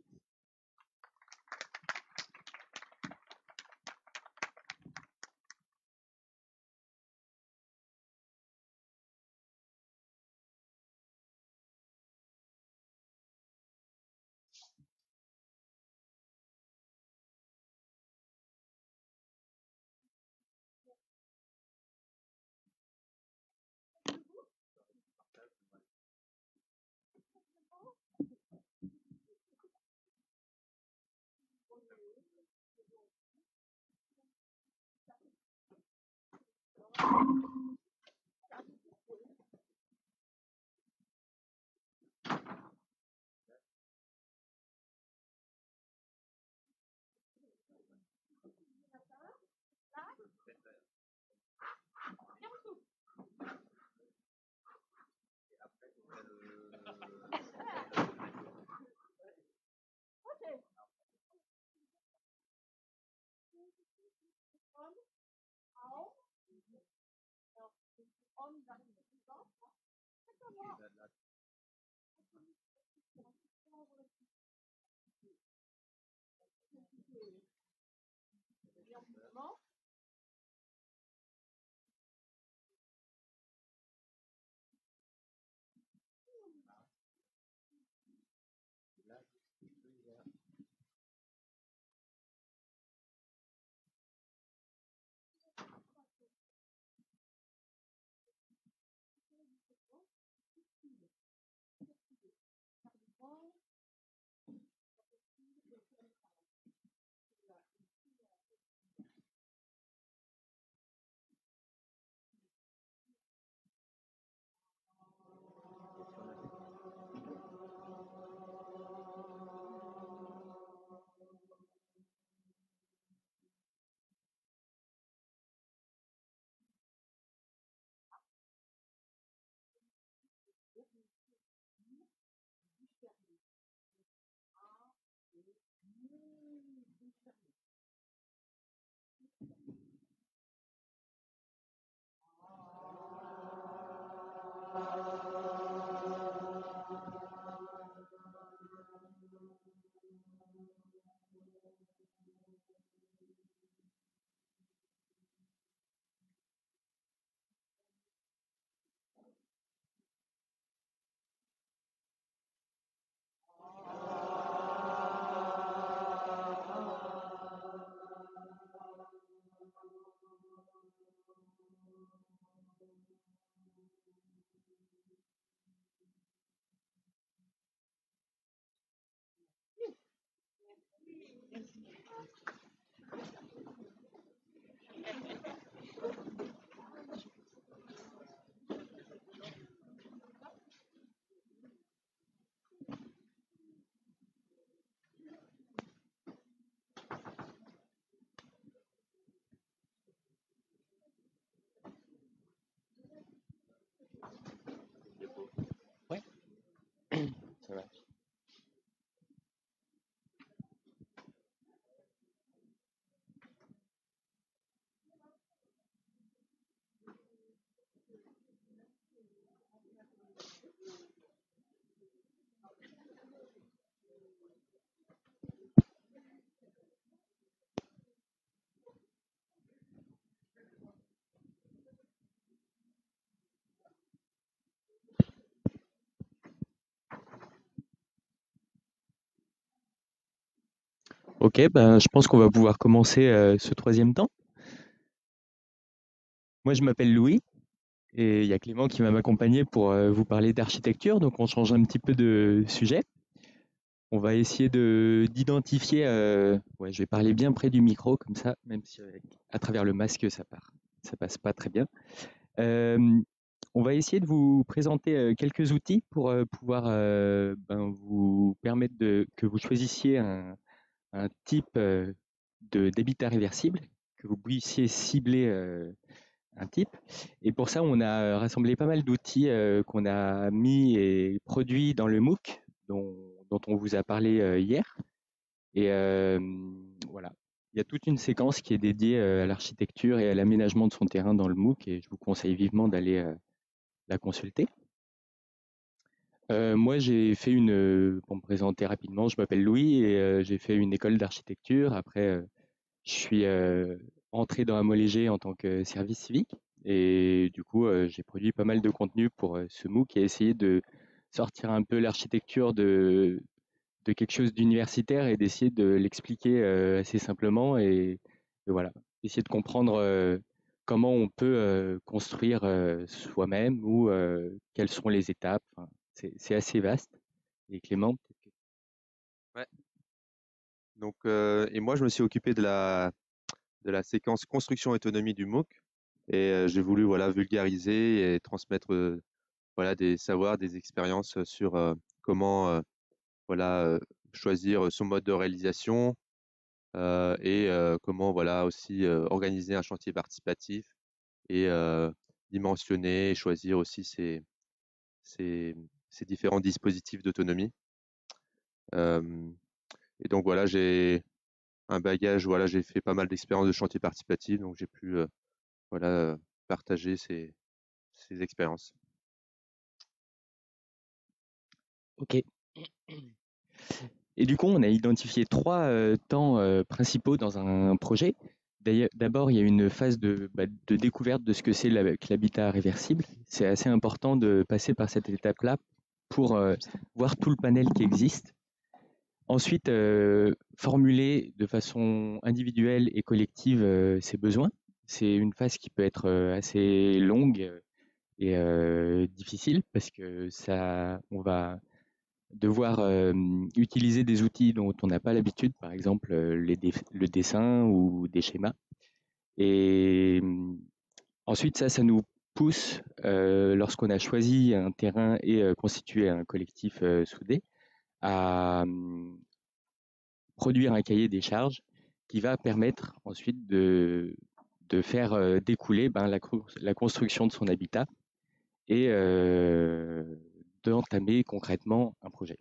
Ouais, ça va. Ok, ben, je pense qu'on va pouvoir commencer euh, ce troisième temps. Moi, je m'appelle Louis et il y a Clément qui va m'accompagner pour euh, vous parler d'architecture. Donc, on change un petit peu de sujet. On va essayer de d'identifier. Euh, ouais, je vais parler bien près du micro comme ça, même si avec- à travers le masque ça part, ça passe pas très bien. Euh, on va essayer de vous présenter euh, quelques outils pour euh, pouvoir euh, ben, vous permettre de que vous choisissiez un, un type euh, de d'habitat réversible, que vous puissiez cibler euh, un type. Et pour ça, on a rassemblé pas mal d'outils euh, qu'on a mis et produits dans le MOOC dont, dont on vous a parlé euh, hier. Et euh, voilà, il y a toute une séquence qui est dédiée euh, à l'architecture et à l'aménagement de son terrain dans le MOOC et je vous conseille vivement d'aller euh, la consulter. Euh, moi, j'ai fait une, euh, pour me présenter rapidement, je m'appelle Louis et euh, j'ai fait une école d'architecture. Après, euh, je suis euh, entré dans Amolégé en tant que service civique et du coup, euh, j'ai produit pas mal de contenu pour euh, ce MOOC et essayé de sortir un peu l'architecture de, de quelque chose d'universitaire et d'essayer de l'expliquer euh, assez simplement et, et voilà, essayer de comprendre euh, comment on peut euh, construire euh, soi-même ou euh, quelles sont les étapes. Enfin, c'est, c'est assez vaste. Et Clément, peut-être que- Ouais. Donc, euh, et moi, je me suis occupé de la, de la séquence construction autonomie du MOOC et euh, j'ai voulu voilà, vulgariser et transmettre euh, voilà, des savoirs, des expériences sur euh, comment euh, voilà, euh, choisir son mode de réalisation euh, et euh, comment voilà, aussi euh, organiser un chantier participatif et euh, dimensionner et choisir aussi ces, ces, ces différents dispositifs d'autonomie. Euh, et donc voilà, j'ai un bagage, voilà, j'ai fait pas mal d'expériences de chantier participatif, donc j'ai pu euh, voilà, euh, partager ces, ces expériences. Ok. Et du coup, on a identifié trois euh, temps euh, principaux dans un projet. D'ailleurs, d'abord, il y a une phase de, bah, de découverte de ce que c'est la- que l'habitat réversible. C'est assez important de passer par cette étape-là pour euh, voir tout le panel qui existe. Ensuite, euh, formuler de façon individuelle et collective euh, ses besoins. C'est une phase qui peut être euh, assez longue euh, et euh, difficile parce que ça, on va devoir euh, utiliser des outils dont on n'a pas l'habitude, par exemple euh, les dé- le dessin ou des schémas. Et euh, ensuite, ça, ça nous pousse, euh, lorsqu'on a choisi un terrain et euh, constitué un collectif euh, soudé, à euh, produire un cahier des charges qui va permettre ensuite de, de faire euh, découler ben, la, cru- la construction de son habitat et euh, d'entamer concrètement un projet.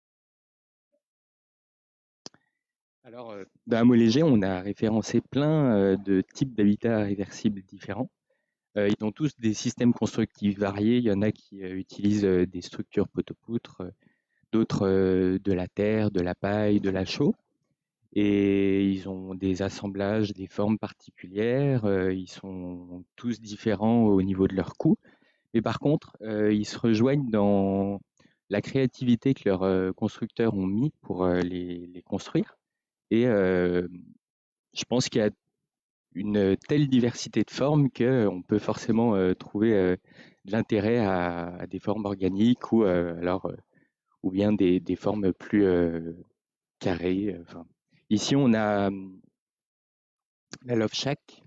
Alors, euh, dans Amo Léger, on a référencé plein euh, de types d'habitats réversibles différents. Euh, ils ont tous des systèmes constructifs variés. Il y en a qui euh, utilisent euh, des structures poteau-poutre, euh, d'autres euh, de la terre, de la paille, de la chaux. Et ils ont des assemblages, des formes particulières. euh, ils sont tous différents au niveau de leur coût. Mais par contre, euh, ils se rejoignent dans la créativité que leurs euh, constructeurs ont mis pour euh, les, les construire. Et euh, je pense qu'il y a une telle diversité de formes qu'on peut forcément euh, trouver euh, de l'intérêt à, à des formes organiques ou, euh, alors, euh, ou bien des, des formes plus euh, carrées. euh, Enfin, ici, on a hum, la Love Shack,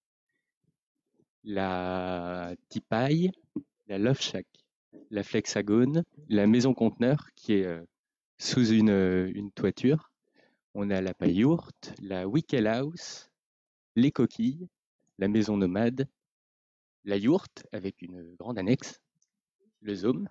la Tipaille, la Love Shack, la Flexagone, la Maison Conteneur qui est euh, sous une, euh, une toiture. On a la Paillourte, la Wickel House, les Coquilles, la Maison Nomade, la Yourte avec une grande annexe, le Zôme,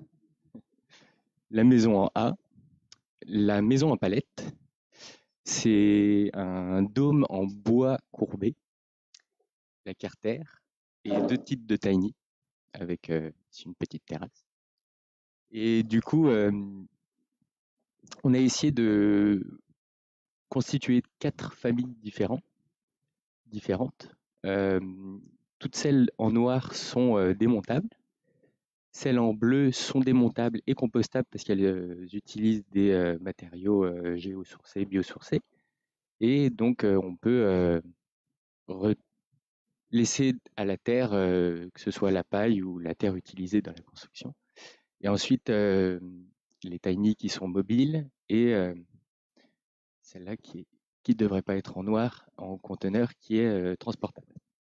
la Maison en A, la Maison en palette. C'est un dôme en bois courbé, la Carter, et deux types de tiny avec euh, une petite terrasse. Et du coup, euh, on a essayé de constituer quatre familles différentes. différentes. Euh, toutes celles en noir sont euh, démontables. Celles en bleu sont démontables et compostables parce qu'elles euh, utilisent des euh, matériaux euh, géosourcés, biosourcés. Et donc, euh, on peut euh, re- laisser à la terre, euh, que ce soit la paille ou la terre utilisée dans la construction. Et ensuite, euh, les tiny qui sont mobiles et euh, celle-là qui ne devrait pas être en noir, en conteneur, qui est euh, transportable.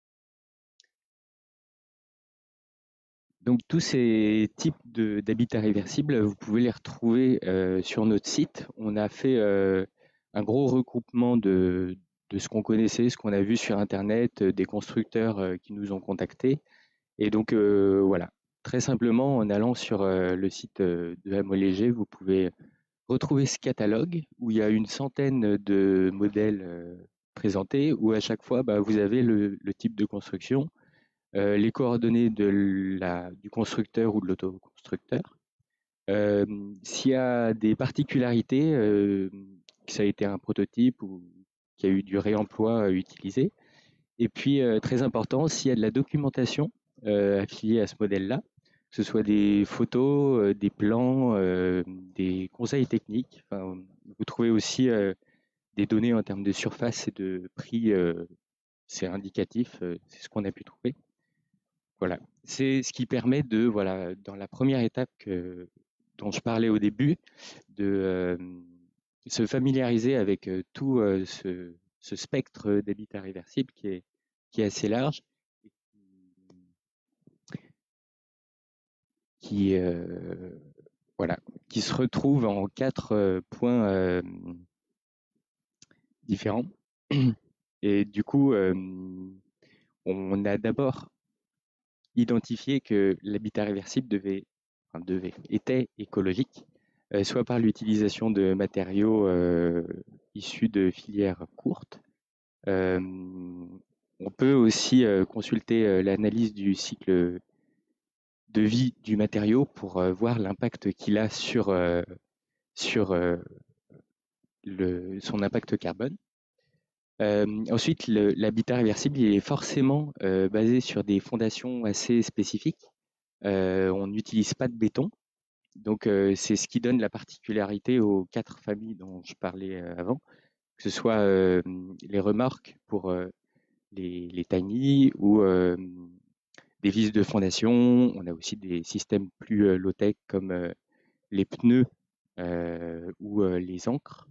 Donc tous ces types de- d'habitats réversibles, vous pouvez les retrouver euh, sur notre site. On a fait euh, un gros regroupement de, de ce qu'on connaissait, ce qu'on a vu sur Internet, euh, des constructeurs euh, qui nous ont contactés. Et donc euh, voilà, très simplement, en allant sur euh, le site euh, de Amo Léger, vous pouvez retrouver ce catalogue où il y a une centaine de modèles euh, présentés, où à chaque fois, bah, vous avez le, le type de construction, euh, les coordonnées de la, du constructeur ou de l'autoconstructeur. Euh, S'il y a des particularités, euh, que ça a été un prototype ou qu'il y a eu du réemploi euh, utilisé. Et puis, euh, très important, s'il y a de la documentation euh, affiliée à ce modèle-là, que ce soit des photos, euh, des plans, euh, des conseils techniques. Enfin, vous trouvez aussi euh, des données en termes de surface et de prix, euh, c'est indicatif, euh, c'est ce qu'on a pu trouver. Voilà, c'est ce qui permet de, voilà, dans la première étape que, dont je parlais au début, de euh, se familiariser avec euh, tout euh, ce, ce spectre d'habitat réversible qui est, qui est assez large, qui, euh, voilà, qui se retrouve en quatre euh, points euh, différents. Et du coup, euh, on a d'abord identifié que l'habitat réversible devait, enfin, devait, était écologique, euh, soit par l'utilisation de matériaux euh, issus de filières courtes. Euh, on peut aussi euh, consulter euh, l'analyse du cycle de vie du matériau pour euh, voir l'impact qu'il a sur, euh, sur euh, le, son impact carbone. Euh, ensuite, le- l'habitat réversible il est forcément euh, basé sur des fondations assez spécifiques. Euh, on n'utilise pas de béton, donc euh, c'est ce qui donne la particularité aux quatre familles dont je parlais euh, avant, que ce soit euh, les remorques pour euh, les, les tiny ou euh, des vis de fondation. On a aussi des systèmes plus euh, low-tech comme euh, les pneus euh, ou euh, les ancres.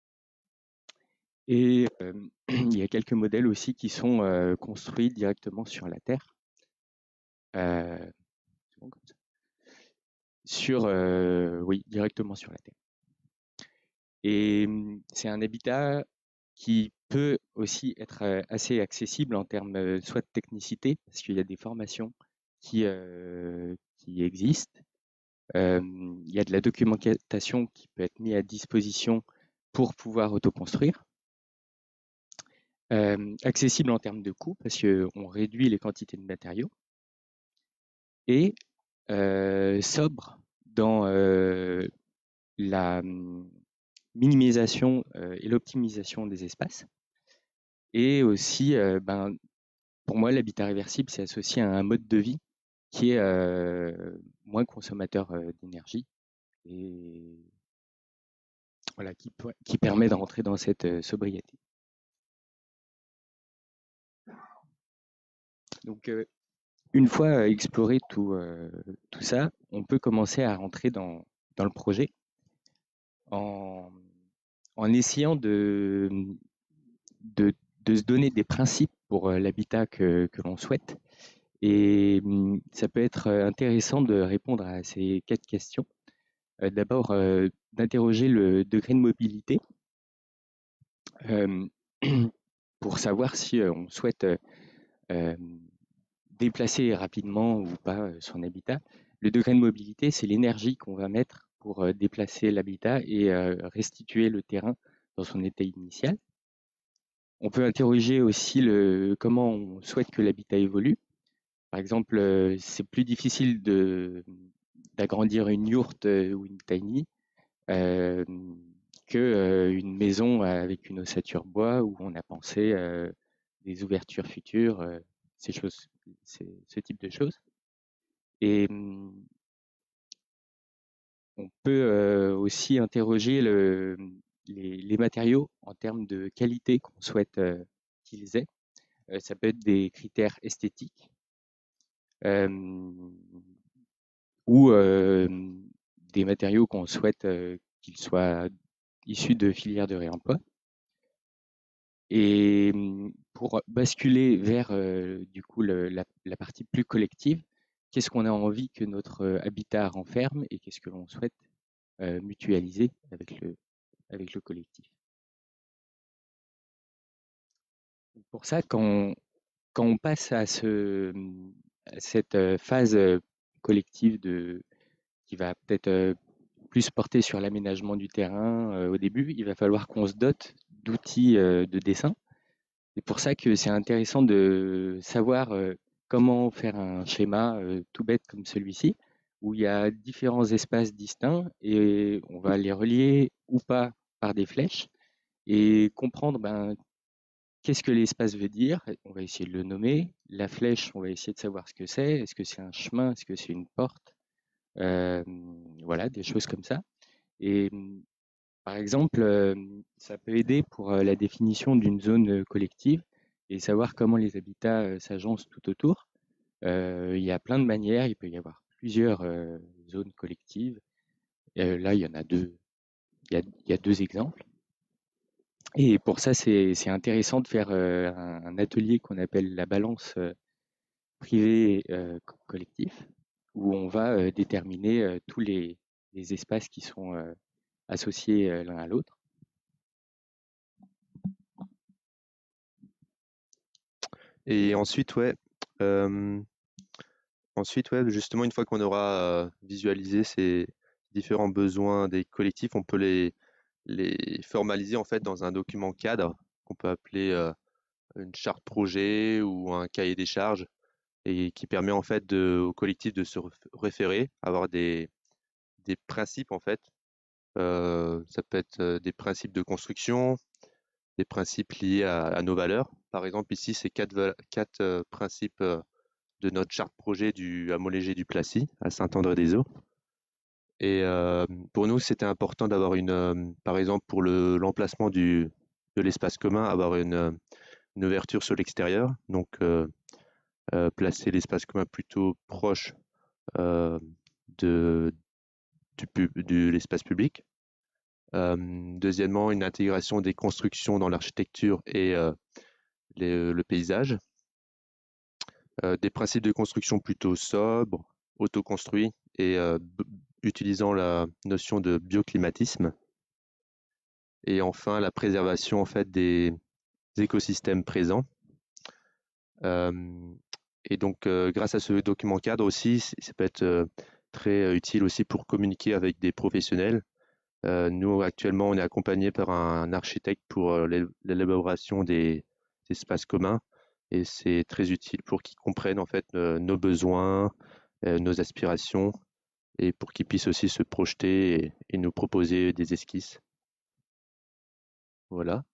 Et euh, il y a quelques modèles aussi qui sont euh, construits directement sur la Terre. Euh, c'est bon comme ça. Sur, euh, oui, directement sur la Terre. Et hum, c'est un habitat qui peut aussi être euh, assez accessible en termes euh, soit de technicité, parce qu'il y a des formations qui, euh, qui existent. Euh, il y a de la documentation qui peut être mise à disposition pour pouvoir autoconstruire. Euh, accessible en termes de coût, parce qu'on réduit les quantités de matériaux. Et euh, sobre dans euh, la hum, minimisation euh, et l'optimisation des espaces. Et aussi, euh, ben, pour moi, l'habitat réversible, c'est associé à un mode de vie qui est euh, moins consommateur euh, d'énergie et voilà, qui, peut- qui permet de rentrer dans cette euh, sobriété. Donc, euh, une fois euh, exploré tout, euh, tout ça, on peut commencer à rentrer dans, dans le projet en, en essayant de, de, de se donner des principes pour euh, l'habitat que, que l'on souhaite. Et hum, ça peut être euh, intéressant de répondre à ces quatre questions. Euh, D'abord, euh, d'interroger le degré de mobilité euh, pour savoir si euh, on souhaite euh, euh, déplacer rapidement ou pas euh, son habitat. Le degré de mobilité, c'est l'énergie qu'on va mettre pour euh, déplacer l'habitat et euh, restituer le terrain dans son état initial. On peut interroger aussi le, comment on souhaite que l'habitat évolue. Par exemple, euh, c'est plus difficile de, d'agrandir une yourte euh, ou une tiny euh, que euh, une maison avec une ossature bois où on a pensé euh, des ouvertures futures, euh, ces choses, ces- ce type de choses. Et hum, on peut euh, aussi interroger le- les, les matériaux en termes de qualité qu'on souhaite euh, qu'ils aient. Euh, ça peut être des critères esthétiques euh, ou euh, des matériaux qu'on souhaite euh, qu'ils soient issus de filières de réemploi. Et hum, pour basculer vers euh, du coup le- la, la partie plus collective, qu'est-ce qu'on a envie que notre euh, habitat renferme et qu'est-ce que l'on souhaite euh, mutualiser avec le, avec le collectif. Pour ça, quand on, quand on passe à, ce, à cette euh, phase euh, collective de, qui va peut-être euh, plus porter sur l'aménagement du terrain euh, au début, il va falloir qu'on se dote d'outils euh, de dessin. C'est pour ça que c'est intéressant de savoir euh, comment faire un schéma euh, tout bête comme celui-ci, où il y a différents espaces distincts et on va les relier ou pas par des flèches et comprendre ben, qu'est-ce que l'espace veut dire. On va essayer de le nommer. La flèche, on va essayer de savoir ce que c'est. Est-ce que c'est un chemin? Est-ce que c'est une porte? Euh, voilà, des choses comme ça. Et par exemple, euh, ça peut aider pour euh, la définition d'une zone euh, collective et savoir comment les habitats euh, s'agencent tout autour. Euh, il y a plein de manières, il peut y avoir plusieurs euh, zones collectives. Euh, là, il y en a deux, il y a, il y a deux exemples. Et pour ça, c'est c'est intéressant de faire euh, un, un atelier qu'on appelle la balance euh, privé euh, co- collectif, où on va euh, déterminer euh, tous les, les espaces qui sont euh, associés euh, l'un à l'autre. Et ensuite, ouais, euh, ensuite, ouais, justement, une fois qu'on aura euh, visualisé ces différents besoins des collectifs, on peut les, les formaliser en fait dans un document cadre qu'on peut appeler euh, une charte projet ou un cahier des charges et qui permet en fait de, au collectif de se référer, avoir des, des principes en fait. Euh, ça peut être euh, des principes de construction, des principes liés à, à nos valeurs. Par exemple, ici, c'est quatre, quatre euh, principes euh, de notre charte projet du hameau léger du Placy à Saint-André-des-Eaux. Et euh, pour nous, c'était important d'avoir une, euh, par exemple, pour le, l'emplacement du, de l'espace commun, avoir une, une ouverture sur l'extérieur. Donc, euh, euh, placer l'espace commun plutôt proche euh, de, du, pub- de l'espace public. Euh, deuxièmement, une intégration des constructions dans l'architecture et euh, les- le paysage. Euh, des principes de construction plutôt sobres, autoconstruits et euh, b- utilisant la notion de bioclimatisme. Et enfin, la préservation en fait des écosystèmes présents. Euh, et donc, euh, grâce à ce document cadre aussi, c- ça peut être euh, très euh, utile aussi pour communiquer avec des professionnels. Euh, nous, actuellement, on est accompagné par un architecte pour euh, l'é- l'élaboration des espaces communs et c'est très utile pour qu'ils comprennent en fait euh, nos besoins, euh, nos aspirations et pour qu'ils puissent aussi se projeter et, et nous proposer des esquisses. Voilà.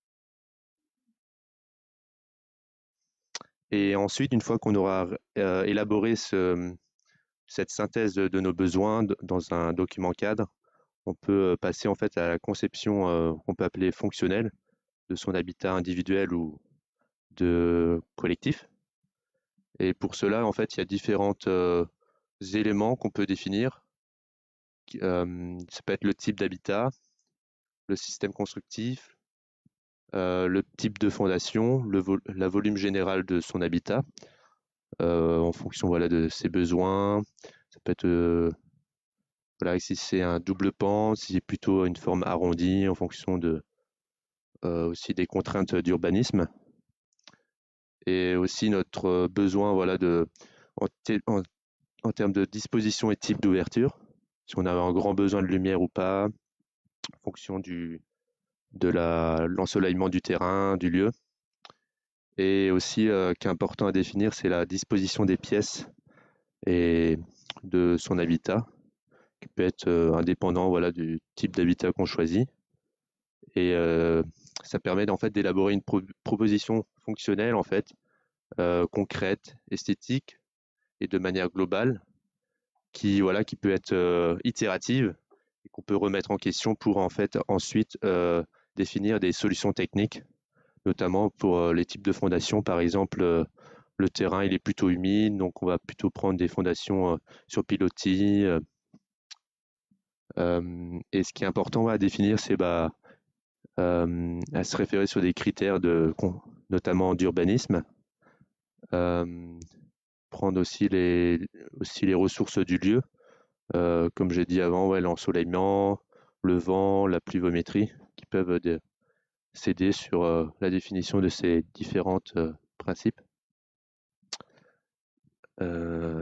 Et ensuite, une fois qu'on aura euh, élaboré ce, cette synthèse de, de nos besoins d- dans un document cadre, on peut euh, passer en fait à la conception euh, qu'on peut appeler fonctionnelle de son habitat individuel ou de collectif. Et pour cela, en fait, il y a différents euh, éléments qu'on peut définir. Qui- euh, ça peut être le type d'habitat, le système constructif, euh, le type de fondation, le vo- la volume général de son habitat, euh, en fonction voilà, de ses besoins. Ça peut être euh, voilà, si c'est un double pan, si c'est plutôt une forme arrondie, en fonction de, euh, aussi des contraintes d'urbanisme. Et aussi notre euh, besoin voilà, de, en, té- en- en termes de disposition et type d'ouverture, si on a un grand besoin de lumière ou pas, en fonction du, de la, l'ensoleillement du terrain, du lieu. Et aussi, euh, qui est important à définir, c'est la disposition des pièces et de son habitat, qui peut être euh, indépendant voilà, du type d'habitat qu'on choisit. Et euh, ça permet en fait d'élaborer une pro- proposition fonctionnelle en fait, euh, concrète, esthétique et de manière globale, qui voilà, qui peut être euh, itérative et qu'on peut remettre en question pour en fait ensuite euh, définir des solutions techniques, notamment pour euh, les types de fondations. Par exemple, euh, le terrain il est plutôt humide, donc on va plutôt prendre des fondations euh, sur pilotis. Euh, euh, et ce qui est important à définir, c'est bah, euh, à se référer sur des critères de, notamment d'urbanisme. Euh, prendre aussi les, aussi les ressources du lieu, euh, comme j'ai dit avant, ouais, l'ensoleillement, le vent, la pluviométrie, qui peuvent de- s'aider sur euh, la définition de ces différents euh, principes. Euh,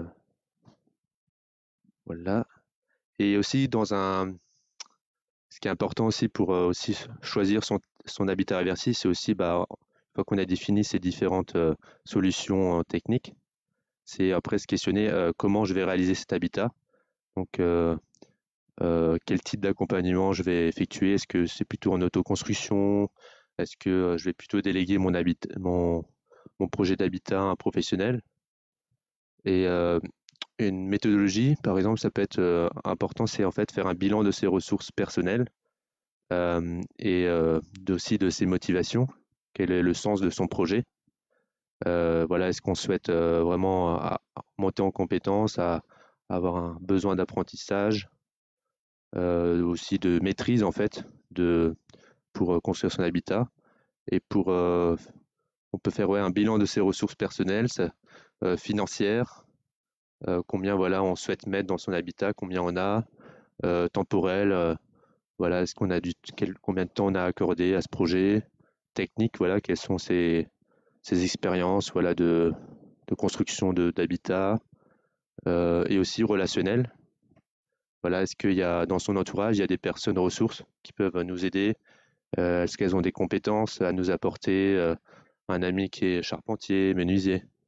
voilà. Et aussi dans un, ce qui est important aussi pour euh, aussi choisir son, son habitat réversible, c'est aussi, bah, une fois qu'on a défini ces différentes euh, solutions euh, techniques, c'est après se questionner euh, comment je vais réaliser cet habitat. Donc, euh, euh, quel type d'accompagnement je vais effectuer? Est-ce que c'est plutôt en autoconstruction? Est-ce que euh, je vais plutôt déléguer mon, habit mon, mon projet d'habitat à un professionnel? Et euh, une méthodologie, par exemple, ça peut être euh, important, c'est en fait faire un bilan de ses ressources personnelles euh, et euh, aussi de ses motivations. Quel est le sens de son projet? Euh, voilà, est-ce qu'on souhaite euh, vraiment à- à monter en compétence, à, à avoir un besoin d'apprentissage, euh, aussi de maîtrise en fait, de, pour euh, construire son habitat et pour euh, on peut faire ouais, un bilan de ses ressources personnelles, ça, euh, financières, euh, combien voilà on souhaite mettre dans son habitat, combien on a, euh, temporel, euh, voilà est-ce qu'on a du quel, combien de temps on a accordé à ce projet, technique, voilà quelles sont ses, ses expériences voilà de, de construction de, d'habitat euh, et aussi relationnel. Voilà, est-ce qu'il y a dans son entourage, il y a des personnes ressources qui peuvent nous aider? Euh, est-ce qu'elles ont des compétences à nous apporter? Euh, un ami qui est charpentier, menuisier.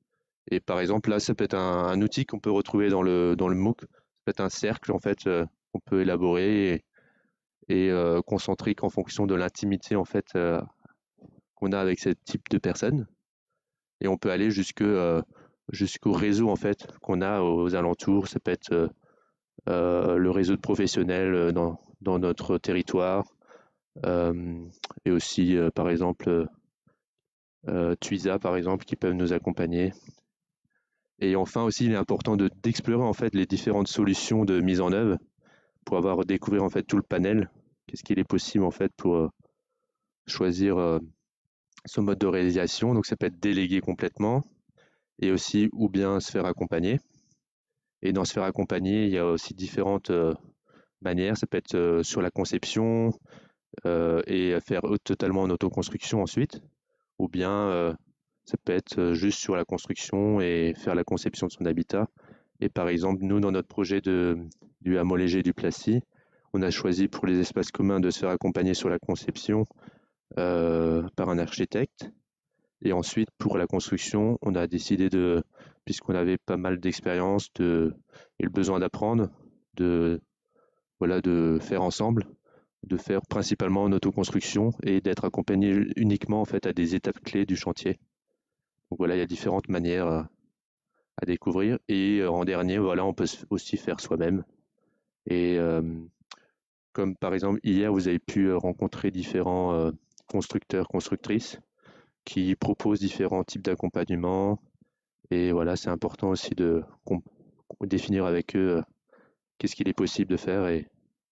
Et par exemple, là, ça peut être un, un outil qu'on peut retrouver dans le, dans le MOOC. Ça peut être un cercle, en fait, euh, qu'on peut élaborer et, et euh, concentrique en fonction de l'intimité, en fait, euh, qu'on a avec ce type de personnes. Et on peut aller jusque, euh, jusqu'au réseau, en fait, qu'on a aux alentours. Ça peut être euh, euh, le réseau de professionnels dans, dans notre territoire. Euh, et aussi, euh, par exemple, euh, Tuisa, par exemple, qui peuvent nous accompagner. Et enfin aussi, il est important de d'explorer en fait les différentes solutions de mise en œuvre pour avoir découvert en fait tout le panel. Qu'est-ce qu'il est possible en fait pour euh, choisir euh, son mode de réalisation. Donc ça peut être délégué complètement et aussi ou bien se faire accompagner. Et dans se faire accompagner, il y a aussi différentes euh, manières. Ça peut être euh, sur la conception euh, et faire totalement en autoconstruction ensuite, ou bien euh, ça peut être juste sur la construction et faire la conception de son habitat. Et par exemple, nous, dans notre projet de, du hameau léger du Placy, on a choisi pour les espaces communs de se faire accompagner sur la conception euh, par un architecte. Et ensuite, pour la construction, on a décidé de, puisqu'on avait pas mal d'expérience de, et le besoin d'apprendre, de, voilà, de faire ensemble, de faire principalement en autoconstruction et d'être accompagné uniquement en fait à des étapes clés du chantier. Donc voilà, il y a différentes manières à, à découvrir. Et euh, en dernier, voilà, on peut aussi faire soi-même. Et euh, comme par exemple hier, vous avez pu rencontrer différents euh, constructeurs, constructrices qui proposent différents types d'accompagnement. Et voilà, c'est important aussi de définir avec eux euh, qu'est-ce qu'il est possible de faire et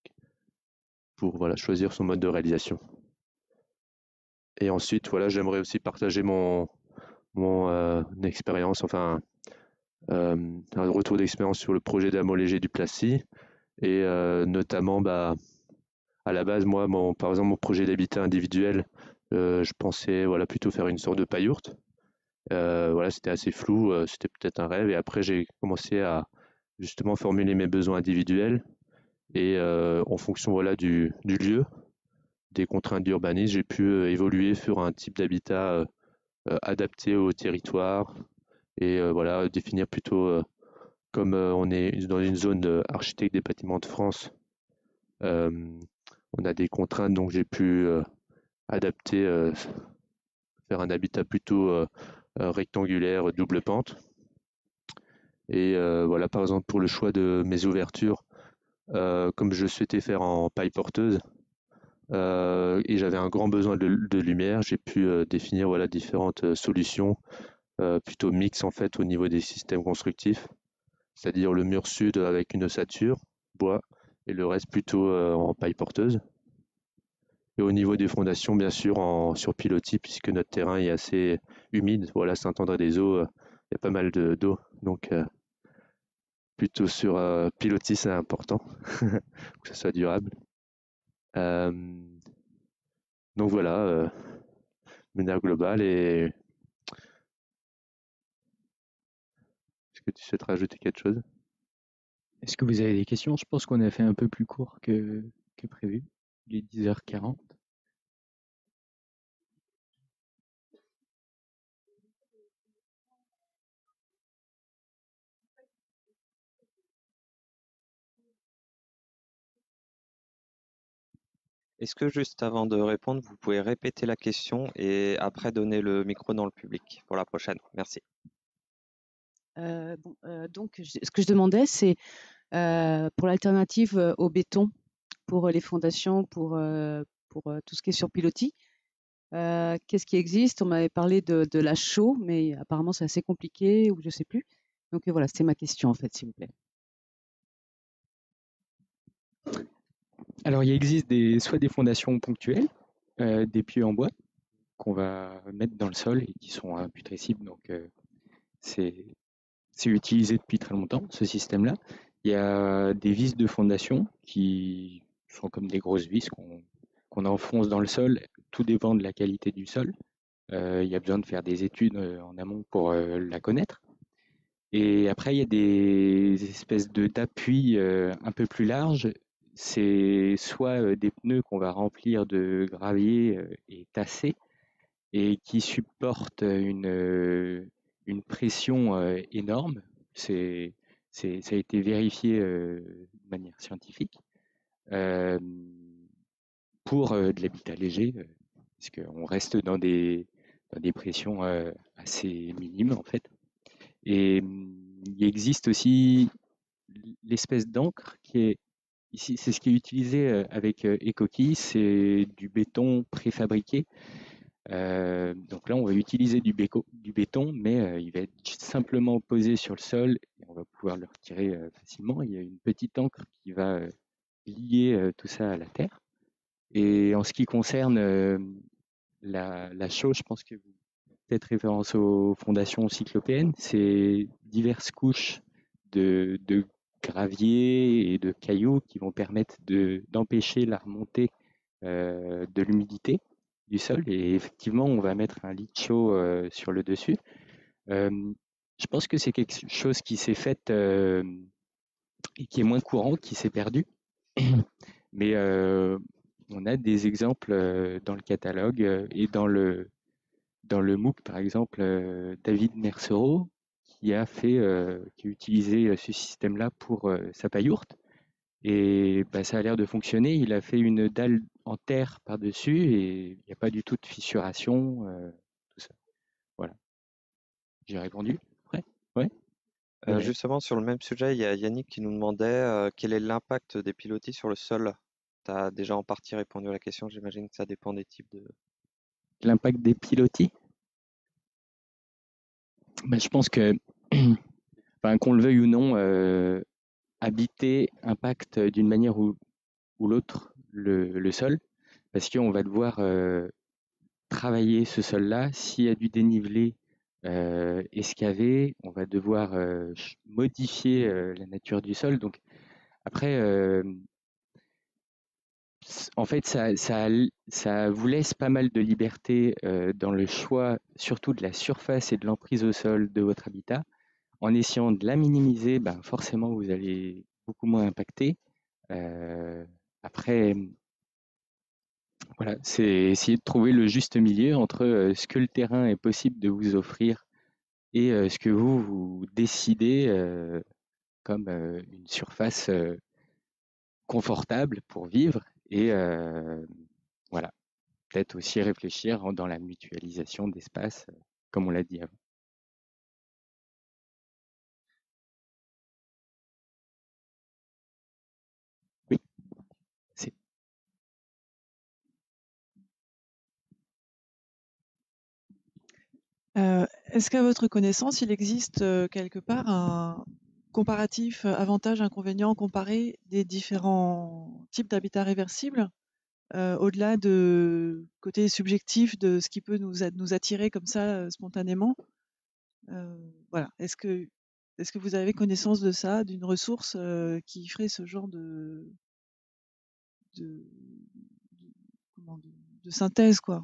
pour voilà, choisir son mode de réalisation. Et ensuite, voilà, j'aimerais aussi partager mon, mon euh, expérience, enfin euh, un retour d'expérience sur le projet d'hameau léger du Placy. Et euh, notamment, bah, à la base, moi, mon, par exemple, mon projet d'habitat individuel, euh, je pensais voilà, plutôt faire une sorte de pailloute. Euh, voilà, c'était assez flou, euh, c'était peut-être un rêve. Et après, j'ai commencé à justement formuler mes besoins individuels. Et euh, en fonction voilà, du, du lieu, des contraintes d'urbanisme, j'ai pu euh, évoluer sur un type d'habitat euh, euh, adapté au territoire et euh, voilà, définir plutôt, euh, comme euh, on est dans une zone euh, architecte des bâtiments de France, euh, on a des contraintes, donc j'ai pu euh, adapter, euh, faire un habitat plutôt euh, euh, rectangulaire, double pente. Et euh, voilà, par exemple, pour le choix de mes ouvertures, euh, comme je souhaitais faire en paille porteuse, euh, et j'avais un grand besoin de, de lumière, j'ai pu euh, définir voilà, différentes euh, solutions, euh, plutôt mixtes en fait au niveau des systèmes constructifs, c'est-à-dire le mur sud avec une ossature, bois, et le reste plutôt euh, en paille porteuse. Et au niveau des fondations, bien sûr, en, sur pilotis, puisque notre terrain est assez humide. Voilà, Saint-André-des-Eaux, il euh, y a pas mal d'eau. Donc, euh, plutôt sur euh, pilotis, c'est important, que ce soit durable. Euh, donc voilà, euh, manière globale. Et est-ce que tu souhaites rajouter quelque chose? Est-ce que vous avez des questions? Je pense qu'on a fait un peu plus court que, que prévu. Il est dix heures quarante. Est-ce que juste avant de répondre, vous pouvez répéter la question et après donner le micro dans le public pour la prochaine? Merci. Euh, bon, euh, donc, je- ce que je demandais, c'est euh, pour l'alternative euh, au béton, pour euh, les fondations, pour, euh, pour euh, tout ce qui est sur pilotis. Euh, qu'est-ce qui existe? On m'avait parlé de, de la chaux, mais apparemment c'est assez compliqué ou je sais plus. Donc euh, voilà, c'était ma question en fait, s'il vous plaît. Alors, il existe des, soit des fondations ponctuelles, euh, des pieux en bois qu'on va mettre dans le sol et qui sont imputrescibles. Donc, euh, c'est c'est utilisé depuis très longtemps, ce système-là. Il y a des vis de fondation qui sont comme des grosses vis qu'on qu'on enfonce dans le sol. Tout dépend de la qualité du sol. Euh, il y a besoin de faire des études euh, en amont pour euh, la connaître. Et après, il y a des espèces de d'appui euh, un peu plus larges. C'est soit euh, des pneus qu'on va remplir de gravier euh, et tasser et qui supportent une, euh, une pression euh, énorme. C'est, c'est, ça a été vérifié euh, de manière scientifique euh, pour euh, de l'habitat léger, euh, parce qu'on reste dans des, dans des pressions euh, assez minimes en fait. Et hum, il existe aussi l'espèce d'encre qui est ici, c'est ce qui est utilisé euh, avec euh, Ecoquille, c'est du béton préfabriqué. Euh, donc là, on va utiliser du, béco- du béton, mais euh, il va être simplement posé sur le sol et on va pouvoir le retirer euh, facilement. Il y a une petite encre qui va euh, lier euh, tout ça à la terre. Et en ce qui concerne euh, la, la chose, je pense que vous faites référence aux fondations cyclopéennes, c'est diverses couches de, de gravier et de cailloux qui vont permettre de, d'empêcher la remontée euh, de l'humidité du sol. Et effectivement, on va mettre un lit chaud euh, sur le dessus. Euh, je pense que c'est quelque chose qui s'est fait euh, et qui est moins courant, qui s'est perdu. Mais euh, on a des exemples euh, dans le catalogue euh, et dans le, dans le MOOC, par exemple, euh, David Mercereau, qui a fait, euh, qui a utilisé ce système-là pour euh, sa paillourte. Et bah, ça a l'air de fonctionner. Il a fait une dalle en terre par-dessus et il n'y a pas du tout de fissuration, euh, tout ça. Voilà. J'ai répondu. Ouais. Ouais. Euh, Ouais. justement, sur le même sujet, il y a Yannick qui nous demandait euh, quel est l'impact des pilotis sur le sol. Tu as déjà en partie répondu à la question, j'imagine que ça dépend des types de... L'impact des pilotis. Bah, je pense que, enfin, qu'on le veuille ou non, euh, habiter impacte d'une manière ou, ou l'autre le, le sol, parce qu'on va devoir euh, travailler ce sol-là. S'il y a du dénivelé euh, excavé, on va devoir euh, ch- modifier euh, la nature du sol. Donc après, euh, s- en fait, ça, ça, ça vous laisse pas mal de liberté euh, dans le choix, surtout de la surface et de l'emprise au sol de votre habitat. En essayant de la minimiser, ben forcément, vous allez beaucoup moins impacter. Euh, après, voilà, c'est essayer de trouver le juste milieu entre euh, ce que le terrain est possible de vous offrir et euh, ce que vous, vous décidez euh, comme euh, une surface euh, confortable pour vivre. Et euh, voilà, peut-être aussi réfléchir en- dans la mutualisation d'espace, euh, comme on l'a dit avant. Oui, c'est Euh, Est-ce qu'à votre connaissance, il existe euh, quelque part un comparatif euh, avantage-inconvénient comparé des différents types d'habitat réversible, euh, au-delà de côté subjectif de ce qui peut nous, a- nous attirer comme ça euh, spontanément? Euh, voilà. Est-ce que, est-ce que vous avez connaissance de ça, d'une ressource euh, qui ferait ce genre de, de, de- comment, de- de synthèse, quoi?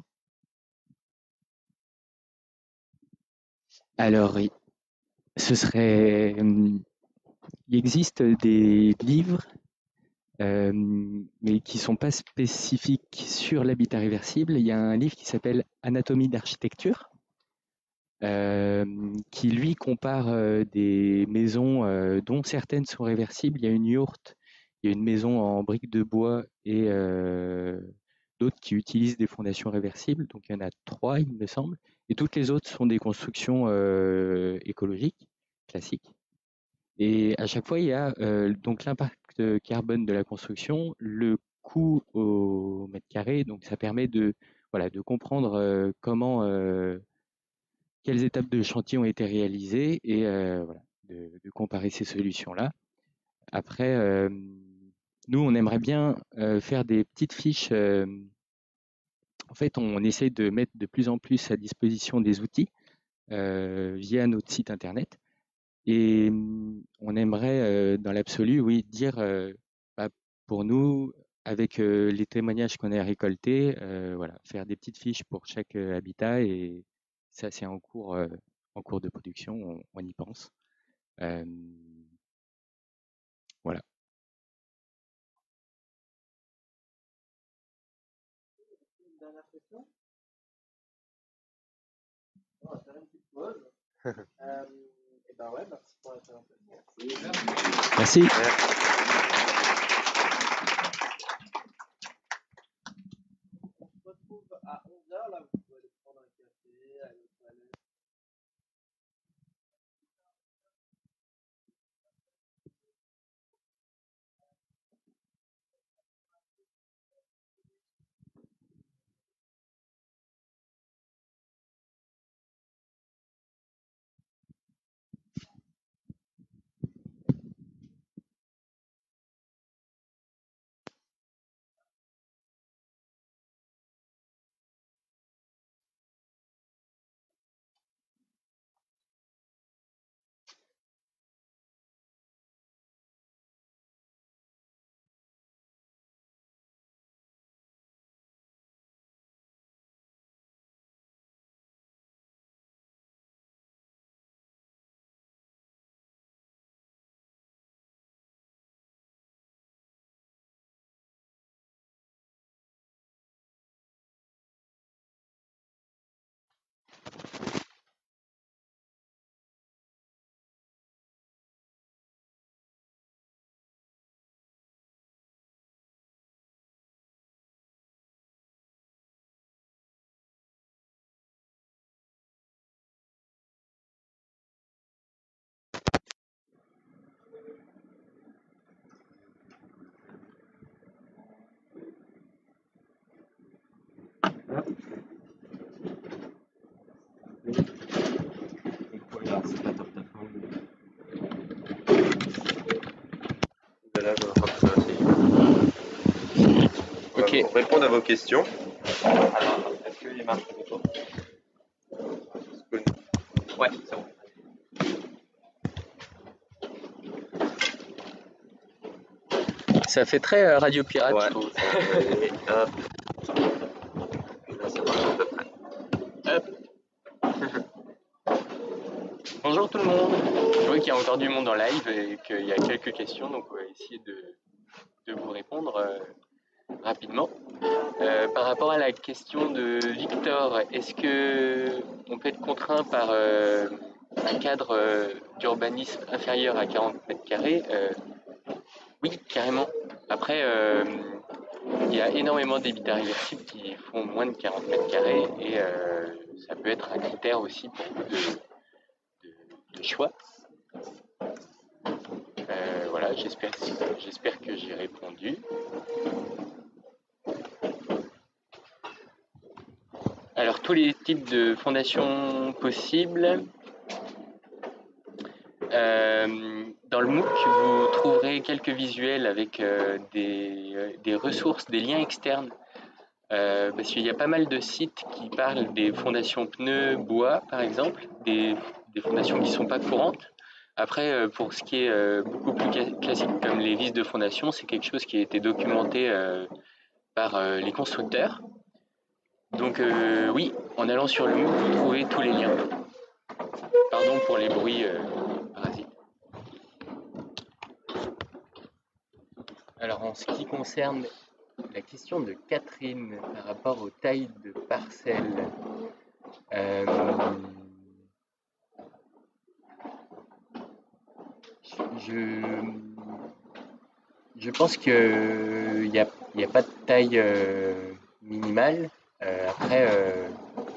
alors oui, ce serait. hum, Il existe des livres, euh, mais qui sont pas spécifiques sur l'habitat réversible. Il y a un livre qui s'appelle Anatomie d'architecture, euh, qui lui compare euh, des maisons euh, dont certaines sont réversibles. Il y a une yourte, il y a une maison en briques de bois et euh, d'autres qui utilisent des fondations réversibles. Donc il y en a trois, il me semble. Et toutes les autres sont des constructions euh, écologiques, classiques. Et à chaque fois, il y a euh, donc l'impact carbone de la construction, le coût au mètre carré. Donc ça permet de, voilà, de comprendre euh, comment, euh, quelles étapes de chantier ont été réalisées et euh, voilà, de, de comparer ces solutions-là. Après, euh, nous, on aimerait bien euh, faire des petites fiches. euh, en fait, on essaie de mettre de plus en plus à disposition des outils euh, via notre site internet. Et hum, on aimerait, euh, dans l'absolu, oui, dire, euh, bah, pour nous, avec euh, les témoignages qu'on a récoltés, euh, voilà, faire des petites fiches pour chaque euh, habitat. Et ça, c'est en cours, euh, en cours de production, on, on y pense. Euh, voilà. Une dernière question. On va faire une petite pause. Euh, et ben ouais, merci pour la présentation. Merci. On se retrouve à onze heures, là, vous pouvez aller prendre un café, aller aux toilettes. Ok. Pour répondre à vos questions. Alors, est-ce qu'il marche le micro? Ouais, c'est bon. Ça fait très euh, Radio Pirate, Ouais. je trouve. Et hop. Là, ça marche à peu près. Hop. Bonjour tout le monde. Je vois qu'il y a encore du monde en live et qu'il y a quelques questions, donc on va essayer de, de vous répondre euh, rapidement. Euh, par rapport à la question de Victor, est-ce que on peut être contraint par euh, un cadre euh, d'urbanisme inférieur à quarante mètres carrés? euh, Oui, carrément. Après, euh, il y a énormément d'habitats réversibles qui font moins de quarante mètres carrés et euh, ça peut être un critère aussi pour vous de, de, de choix. Euh, voilà, j'espère j'espère que j'ai répondu. Alors, tous les types de fondations possibles. Euh, dans le MOOC, vous trouverez quelques visuels avec euh, des, euh, des ressources, des liens externes. Euh, parce qu'il y a pas mal de sites qui parlent des fondations pneus, bois, par exemple, des, des fondations qui ne sont pas courantes. Après, euh, pour ce qui est euh, beaucoup plus classique comme les vis de fondation, c'est quelque chose qui a été documenté euh, par euh, les constructeurs. Donc euh, oui, en allant sur le MOOC, vous trouvez tous les liens. Pardon pour les bruits euh, parasites. Alors en ce qui concerne la question de Catherine par rapport aux tailles de parcelles, euh, je, je pense qu'il n'y a, y a pas de taille euh, minimale. Euh, après, euh,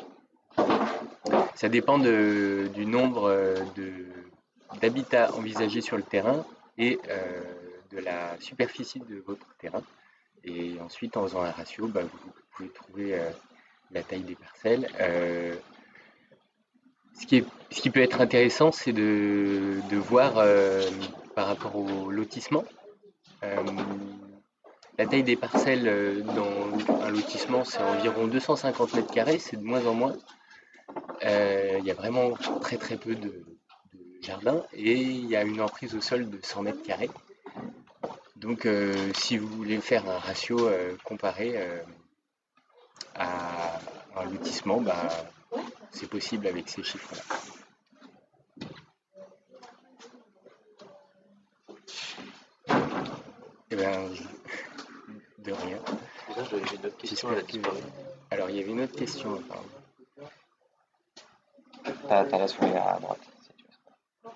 ça dépend de, du nombre de, d'habitats envisagés sur le terrain et euh, de la superficie de votre terrain. Et ensuite, en faisant un ratio, bah, vous pouvez trouver euh, la taille des parcelles. Euh, ce, qui est, ce qui peut être intéressant, c'est de, de voir euh, par rapport au lotissement. Euh, la taille des parcelles dans un lotissement, c'est environ deux cent cinquante mètres carrés, c'est de moins en moins. Euh, il y a vraiment très très peu de, de jardins et il y a une emprise au sol de cent mètres carrés. Donc euh, si vous voulez faire un ratio euh, comparé euh, à un lotissement, bah, c'est possible avec ces chiffres-là. Eh ben, je... de rien. Déjà, j'avais une autre question, elle a disparu. Alors, il y avait une autre question, pardon. T'as t'as la souris à droite, si tu veux.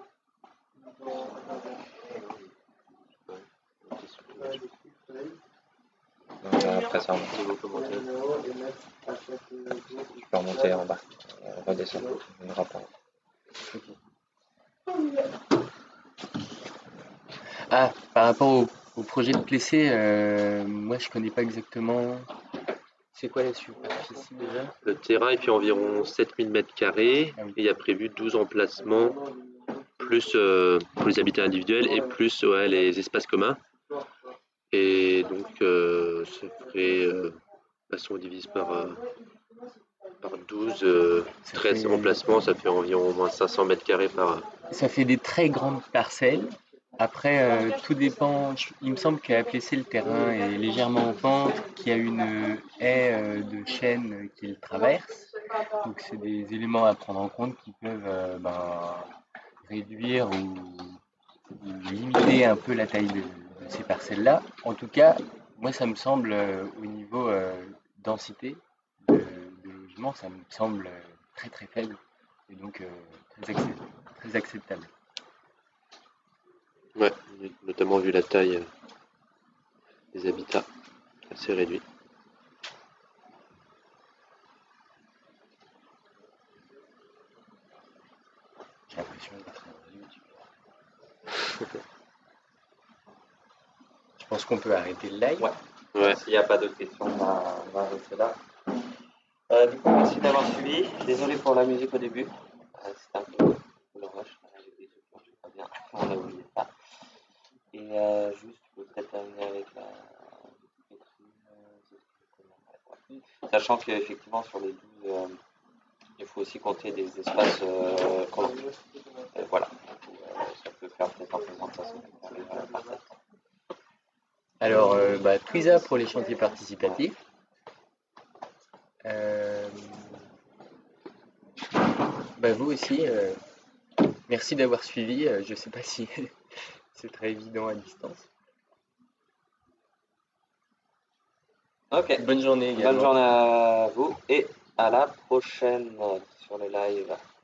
Donc, euh, après ça, on tu peux remonter en bas, euh, redescendre, une rapport. Ah, par rapport au, au projet de Plessé, euh, moi je connais pas exactement. C'est quoi la superficie déjà? Le terrain il fait environ sept mille mètres carrés Ah oui. et il y a prévu douze emplacements, plus euh, pour les habitats individuels et plus ouais, les espaces communs. Et donc, euh, ça ferait, euh, bah, si on divise par, euh, par douze, euh, Ça treize fait- emplacements, ça fait environ au moins cinq cents mètres carrés par. Ça fait des très grandes parcelles. Après, euh, tout dépend. je- Il me semble qu'à Plessé, le terrain est légèrement en pente, qu'il y a une haie euh, de chêne qui le traverse. Donc, c'est des éléments à prendre en compte qui peuvent euh, ben, réduire ou, ou limiter un peu la taille de, de ces parcelles-là. En tout cas, moi, ça me semble, euh, au niveau euh, densité de, de logement, ça me semble euh, très très faible et donc euh, très, accep- très acceptable. Ouais, notamment vu la taille euh, des habitats, assez réduit. J'ai l'impression d'être en YouTube. Je pense qu'on peut arrêter le live. Ouais. Ouais. S'il n'y a pas d'autres questions, on va, on va arrêter là. Euh, du coup, merci d'avoir suivi. Désolé pour la musique au début. Euh, C'était un peu le rush. J'ai des trucs qui marchaient pas bien. On a oublié ça. Et euh, juste, je voudrais terminer avec la sachant qu'effectivement, sur les douze, euh, il faut aussi compter des espaces euh, communs. Euh, voilà. Euh, ça peut faire peut-être un peu moins de cinq cents mètres carrés euh, par tête. Alors, euh, bah, Twiza pour les chantiers participatifs. Euh, bah, vous aussi, euh, merci d'avoir suivi. Euh, je ne sais pas si c'est très évident à distance. Ok. Bonne journée également. Bonne journée à vous et à la prochaine sur le live.